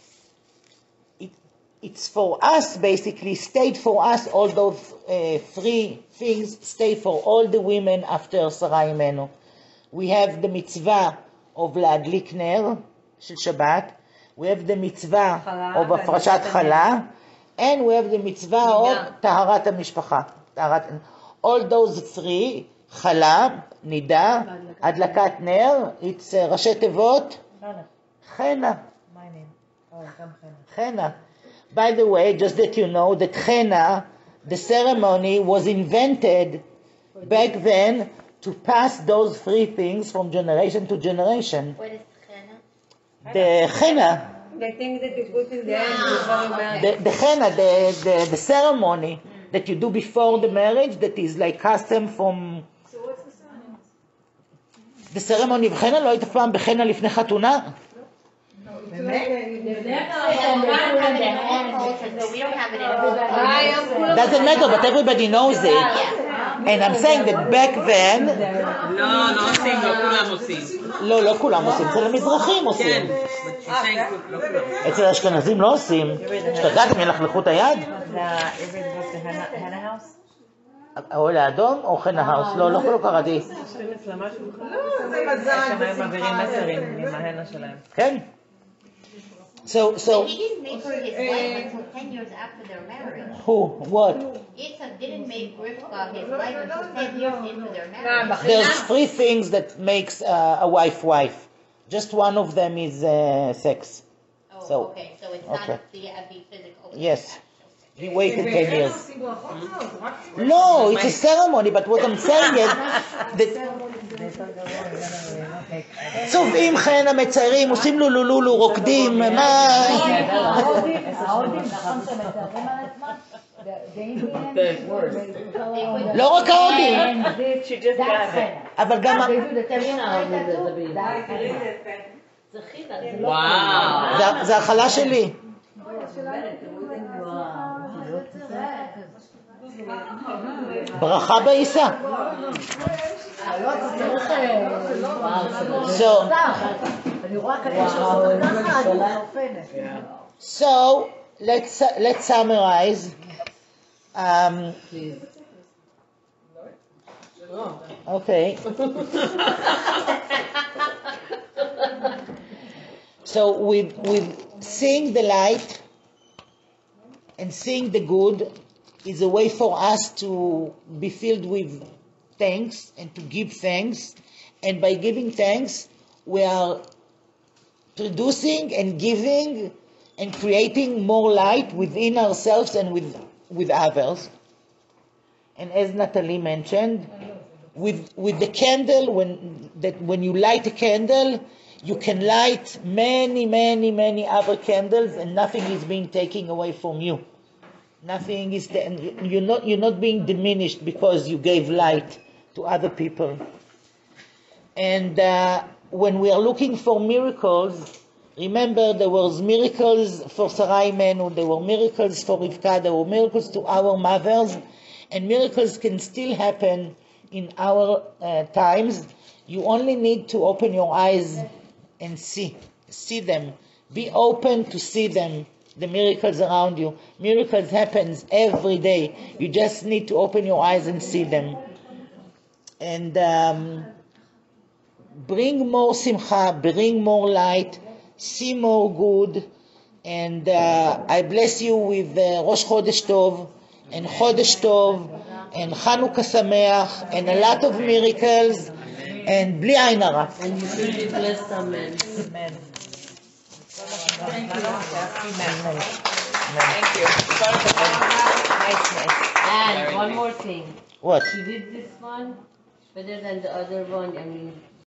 it's for us, basically, stayed for us, all those three things stayed for all the women after Sarai Imenu. We have the mitzvah of להדליק נר של Shabbat, we have the mitzvah of הפרשת חלה, and we have the mitzvah of טהרת המשפחה. All those three, חלה, נידה, הדלקת נר, it's ראשי תיבות, חנה. My name. Oh, גם חנה. Henna. By the way, just that you know that henna, the ceremony was invented back then to pass those three things from generation to generation. What is henna? The henna, The thing that you put in the end before marriage. the henna, the ceremony that you do before the marriage, that is like custom from... So what's the ceremony? The ceremony of henna, לא היית פעם בחנה לפני חתונה? So we don't have it in Doesn't matter, but everybody knows it. And I'm saying that back then... לא, לא עושים, לא כולם עושים. לא כולם עושים, אצל המזרחים עושים. כן, לא כולם. אצל האשכנזים לא עושים. השתגעתם, ילכלכו את היד? the henna house? האוהל האדום או חנה האוס? לא קראתי. זה מזל. הם מעבירים מסרים עם ההנה שלהם. כן. So, he didn't make her his wife until 10 years after their marriage. who? What? Yitzhak didn't make Rivka his wife until 10 years into their marriage. There's three things that makes a wife. Just one of them is sex. Oh, So, okay. So it's not the physical. Yes. We waited 10 years. No, it's a ceremony, but what I'm saying is that צובעים חנה, מציירים, עושים לולולולו, רוקדים, מה... ההודים, נכון שמתארים על עצמם? לא רק ההודים, אבל גם... וואו. זה החלה שלי. ברכה בעיסה. So let's summarize. Okay. So with seeing the light and seeing the good is a way for us to be filled with thanks and to give thanks. And by giving thanks, we are producing and giving and creating more light within ourselves and with others. And as Natalie mentioned, with the candle, when you light a candle, you can light many other candles, and nothing is being taken away from you. Nothing is you're not being diminished because you gave light to other people. And when we are looking for miracles, remember there was miracles for Sarai Imenu, there were miracles for Rivka, there were miracles to our mothers, and miracles can still happen in our times. You only need to open your eyes and see them. Be open to see them, the miracles around you. Miracles happens every day. You just need to open your eyes and see them. And bring more simcha, bring more light, see more good, and I bless you with Rosh Chodesh Tov, and Chodesh Tov, and Chanukah Sameach, and a lot of miracles, and bli ayin hara. And you should be blessed, amen. Amen. Thank you. Thank you. Nice. And one more thing. What? She did this one better than the other one. I mean,